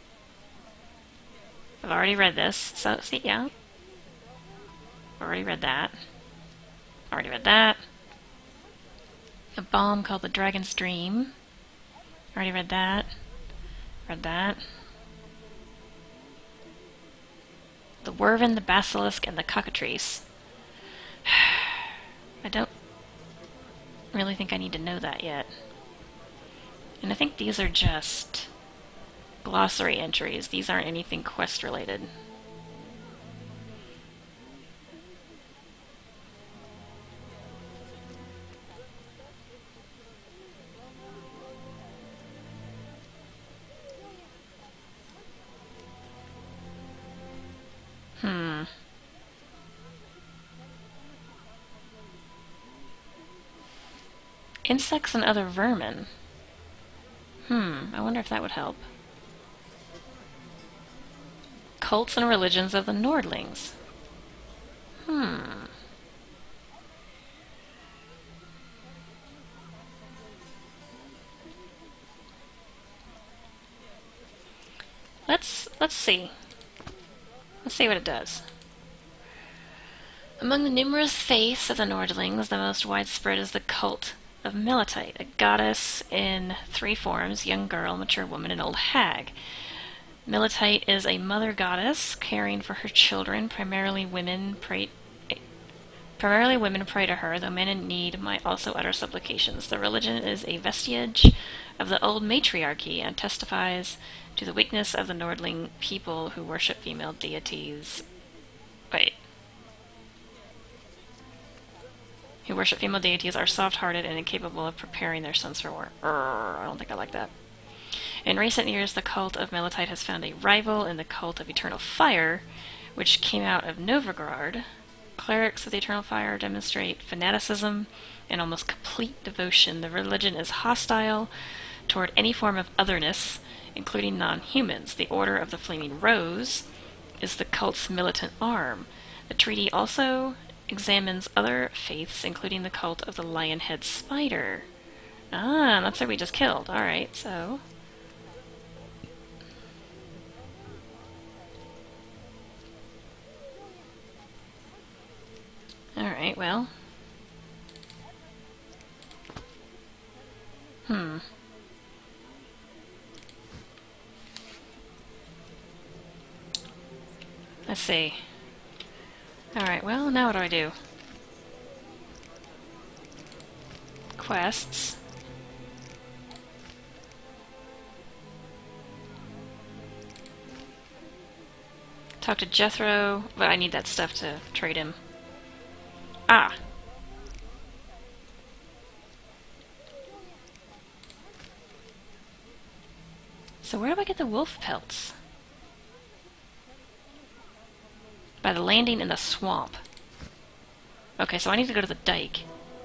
Speaker 1: I've already read this, so see, yeah. Already read that. Already read that. A bomb called the Dragon's Dream. Already read that. Read that. The Werven, the Basilisk, and the Cockatrice. I don't really think I need to know that yet. And I think these are just glossary entries. These aren't anything quest related. Hmm. Insects and other vermin. Hmm, I wonder if that would help. Cults and religions of the Nordlings. Hmm. Let's let's see. Let's see what it does. Among the numerous faiths of the Nordlings, the most widespread is the cult of Melitite, a goddess in three forms: young girl, mature woman, and old hag. Melitite is a mother goddess caring for her children. Primarily women pray primarily women pray to her, though men in need might also utter supplications. The religion is a vestige of the old matriarchy and testifies to the weakness of the Nordling people who worship female deities. Wait. Who worship female deities are soft-hearted and incapable of preparing their sons for war. Urgh, I don't think I like that. In recent years, the cult of Melitite has found a rival in the cult of Eternal Fire, which came out of Novigrad. Clerics of the Eternal Fire demonstrate fanaticism and almost complete devotion. The religion is hostile toward any form of otherness, including non-humans. The Order of the Flaming Rose is the cult's militant arm. The treaty also examines other faiths, including the cult of the Lionhead Spider. Ah, that's what we just killed. Alright, so... Alright, well... Hmm. Let's see. Alright, well, now what do I do? Quests. Talk to Jethro, but I need that stuff to trade him. Ah! So where do I get the wolf pelts? By the landing in the swamp. Okay, so I need to go to the dike.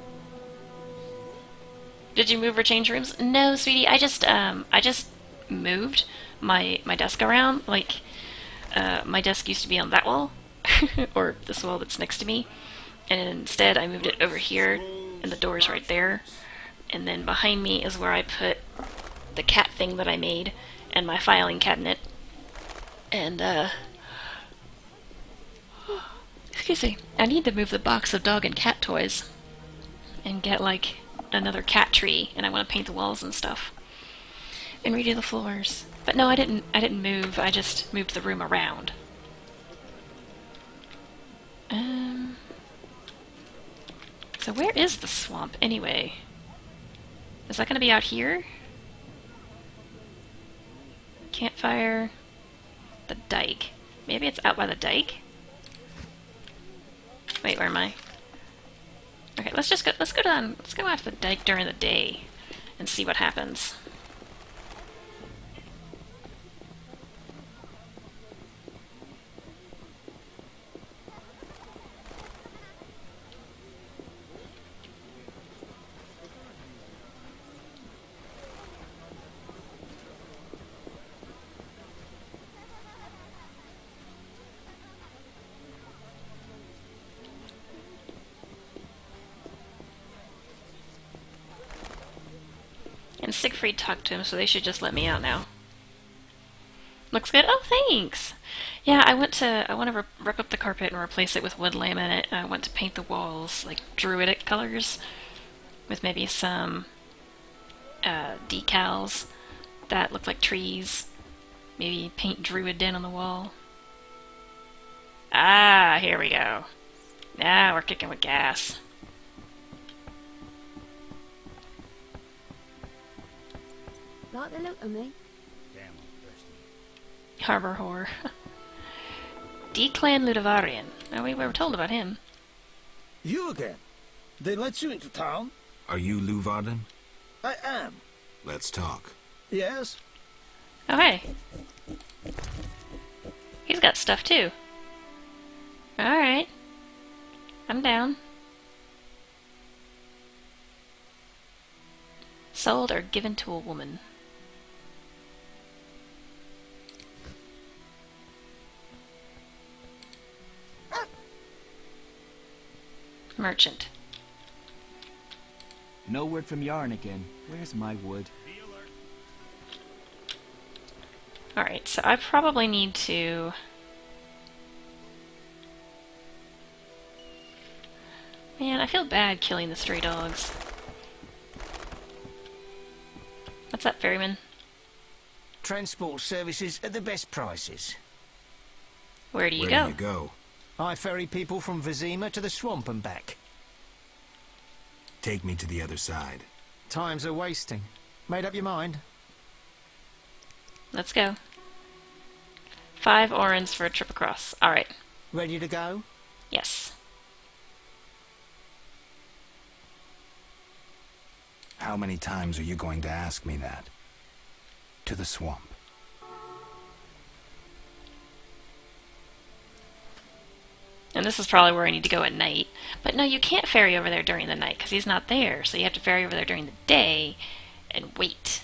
Speaker 1: Did you move or change rooms? No, sweetie. I just um I just moved my my desk around. Like uh, my desk used to be on that wall, or this wall that's next to me, and instead I moved it over here, and the door's right there. And then behind me is where I put the cat thing that I made and my filing cabinet. And uh, excuse me. I need to move the box of dog and cat toys and get like another cat tree, and I want to paint the walls and stuff and redo the floors. But no, I didn't I didn't move. I just moved the room around. Um So where is the swamp anyway? Is that going to be out here? Campfire, the dike. Maybe it's out by the dike? Wait, where am I? Okay, let's just go let's go down let's go out to the dike during the day and see what happens. And Siegfried talked to him, so they should just let me out now. Looks good? Oh, thanks! Yeah, I went to, I want to rip up the carpet and replace it with wood laminate. I want to paint the walls, like, druidic colors, with maybe some uh, decals that look like trees. Maybe paint Druid Den on the wall. Ah, here we go. Now we're kicking with gas.
Speaker 10: Like the look of me?
Speaker 16: Damn, I'm thirsty.
Speaker 1: Harbor whore. Declan Ludovarian. Oh, we were told about him.
Speaker 20: You again? They let you into town?
Speaker 4: Are you Lou Varden?
Speaker 20: I am.
Speaker 4: Let's talk.
Speaker 20: Yes?
Speaker 1: Oh, hey. He's got stuff, too. Alright. I'm down. Sold or given to a woman. Merchant.
Speaker 16: No word from Yarn again. Where's my wood?
Speaker 1: Alright, so I probably need to... Man, I feel bad killing the stray dogs. What's up, ferryman?
Speaker 7: Transport services at the best prices.
Speaker 1: Where do you
Speaker 4: Where
Speaker 1: go?
Speaker 4: do you go?
Speaker 7: I ferry people from Vizima to the swamp and back.
Speaker 4: Take me to the other side.
Speaker 7: Times are wasting. Made up your mind?
Speaker 1: Let's go. Five orens for a trip across. Alright.
Speaker 7: Ready to go?
Speaker 1: Yes.
Speaker 5: How many times are you going to ask me that? To the swamp.
Speaker 1: And this is probably where I need to go at night. But no, you can't ferry over there during the night, because he's not there. So you have to ferry over there during the day and wait.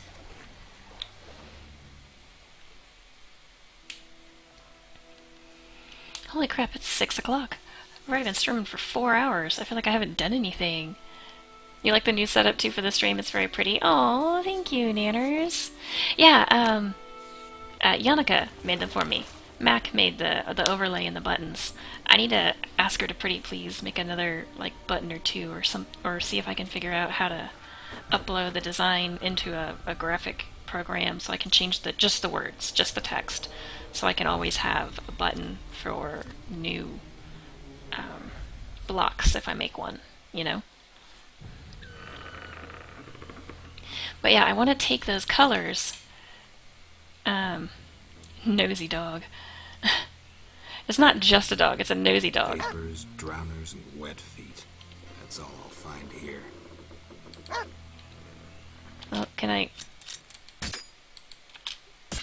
Speaker 1: Holy crap, it's six o'clock. I've already been streaming for four hours. I feel like I haven't done anything. You like the new setup too for the stream? It's very pretty. Oh, thank you, Nanners. Yeah, um, uh, Yannicka made them for me. Mac made the the overlay and the buttons. I need to ask her to pretty please make another like button or two or some, or see if I can figure out how to upload the design into a, a graphic program so I can change the just the words, just the text, so I can always have a button for new um, blocks if I make one, you know. But yeah, I want to take those colors. Um, nosy dog. It's not just a dog, it's a nosy dog.
Speaker 4: Vapors, drowners, and wet feet. That's all I'll find here.
Speaker 1: Well, can I...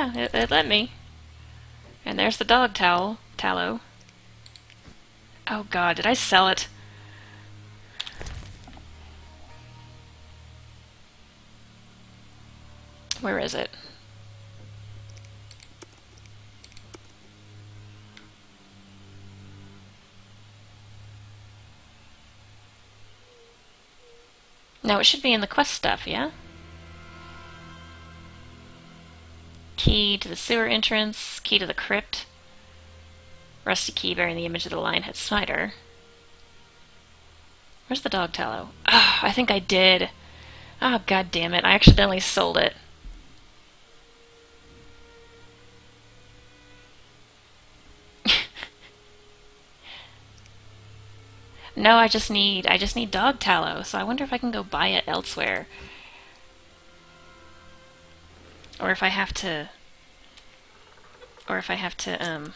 Speaker 1: yeah, it, it let me. And there's the dog towel, tallow. Oh god, did I sell it? Where is it? No, it should be in the quest stuff, yeah? Key to the sewer entrance, key to the crypt, rusty key bearing the image of the lionhead spider. Where's the dog tallow? Ah, oh, I think I did. Oh, god damn it, I accidentally sold it. No, I just need I just need dog tallow, so I wonder if I can go buy it elsewhere. Or if I have to or if I have to um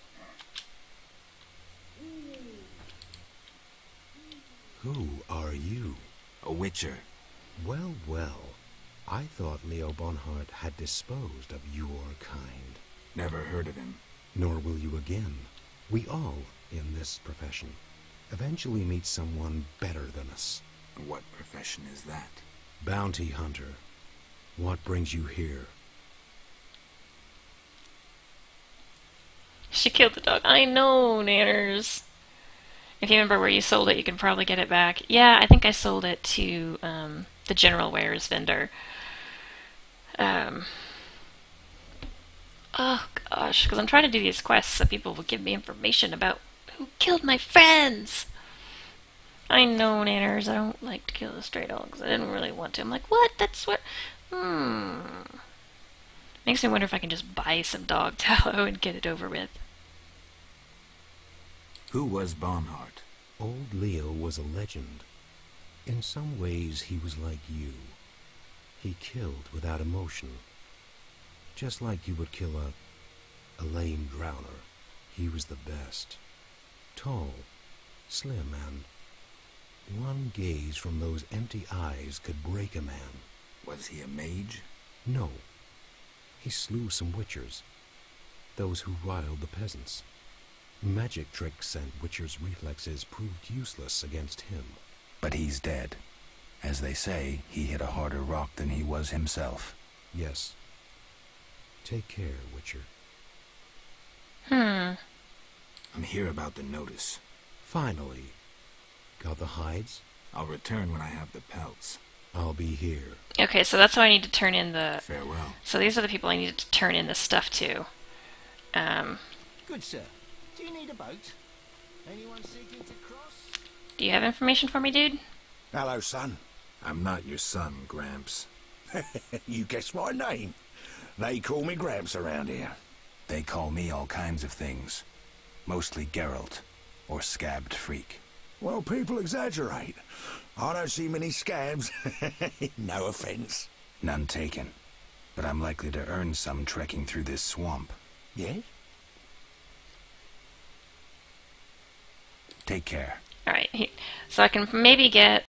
Speaker 4: Who are you?
Speaker 5: A witcher.
Speaker 4: Well, well. I thought Leo Bonhart had disposed of your kind.
Speaker 5: Never heard of him.
Speaker 4: Nor will you again. We all, in this profession, eventually meet someone better than us.
Speaker 5: What profession is that?
Speaker 4: Bounty hunter. What brings you here?
Speaker 1: She killed the dog. I know, Nanners. If you remember where you sold it, you can probably get it back. Yeah, I think I sold it to um, the general wares vendor. Um, oh gosh, because I'm trying to do these quests so people will give me information about who killed my friends. I know, Nanners, I don't like to kill the stray dogs. I didn't really want to. I'm like, what? That's what... Hmm... Makes me wonder if I can just buy some dog tallow and get it over with.
Speaker 5: Who was Bonhart?
Speaker 4: Old Leo was a legend. In some ways, he was like you. He killed without emotion. Just like you would kill a, a lame drowner. He was the best. Tall, slim, and one gaze from those empty eyes could break a man.
Speaker 5: Was he a mage?
Speaker 4: No. He slew some witchers, those who riled the peasants. Magic tricks and witchers' reflexes proved useless against him.
Speaker 5: But he's dead. As they say, he hit a harder rock than he was himself.
Speaker 4: Yes. Take care, Witcher.
Speaker 1: Hmm.
Speaker 5: I'm here about the notice.
Speaker 4: Finally. Got the hides?
Speaker 5: I'll return when I have the pelts.
Speaker 4: I'll be here.
Speaker 1: Okay, so that's how I need to turn in the...
Speaker 5: Farewell.
Speaker 1: So these are the people I needed to turn in the stuff to. Um...
Speaker 7: Good sir. Do you need a boat? Anyone seeking to cross?
Speaker 1: Do you have information for me, dude?
Speaker 13: Hello, son.
Speaker 5: I'm not your son, Gramps.
Speaker 13: You guessed my name. They call me Gramps around here.
Speaker 5: They call me all kinds of things. Mostly Geralt, or Scabbed Freak.
Speaker 13: Well, people exaggerate. I don't see many scabs. No offense.
Speaker 5: None taken. But I'm likely to earn some trekking through this swamp.
Speaker 13: Yes?
Speaker 5: Take care.
Speaker 1: Alright, so I can maybe get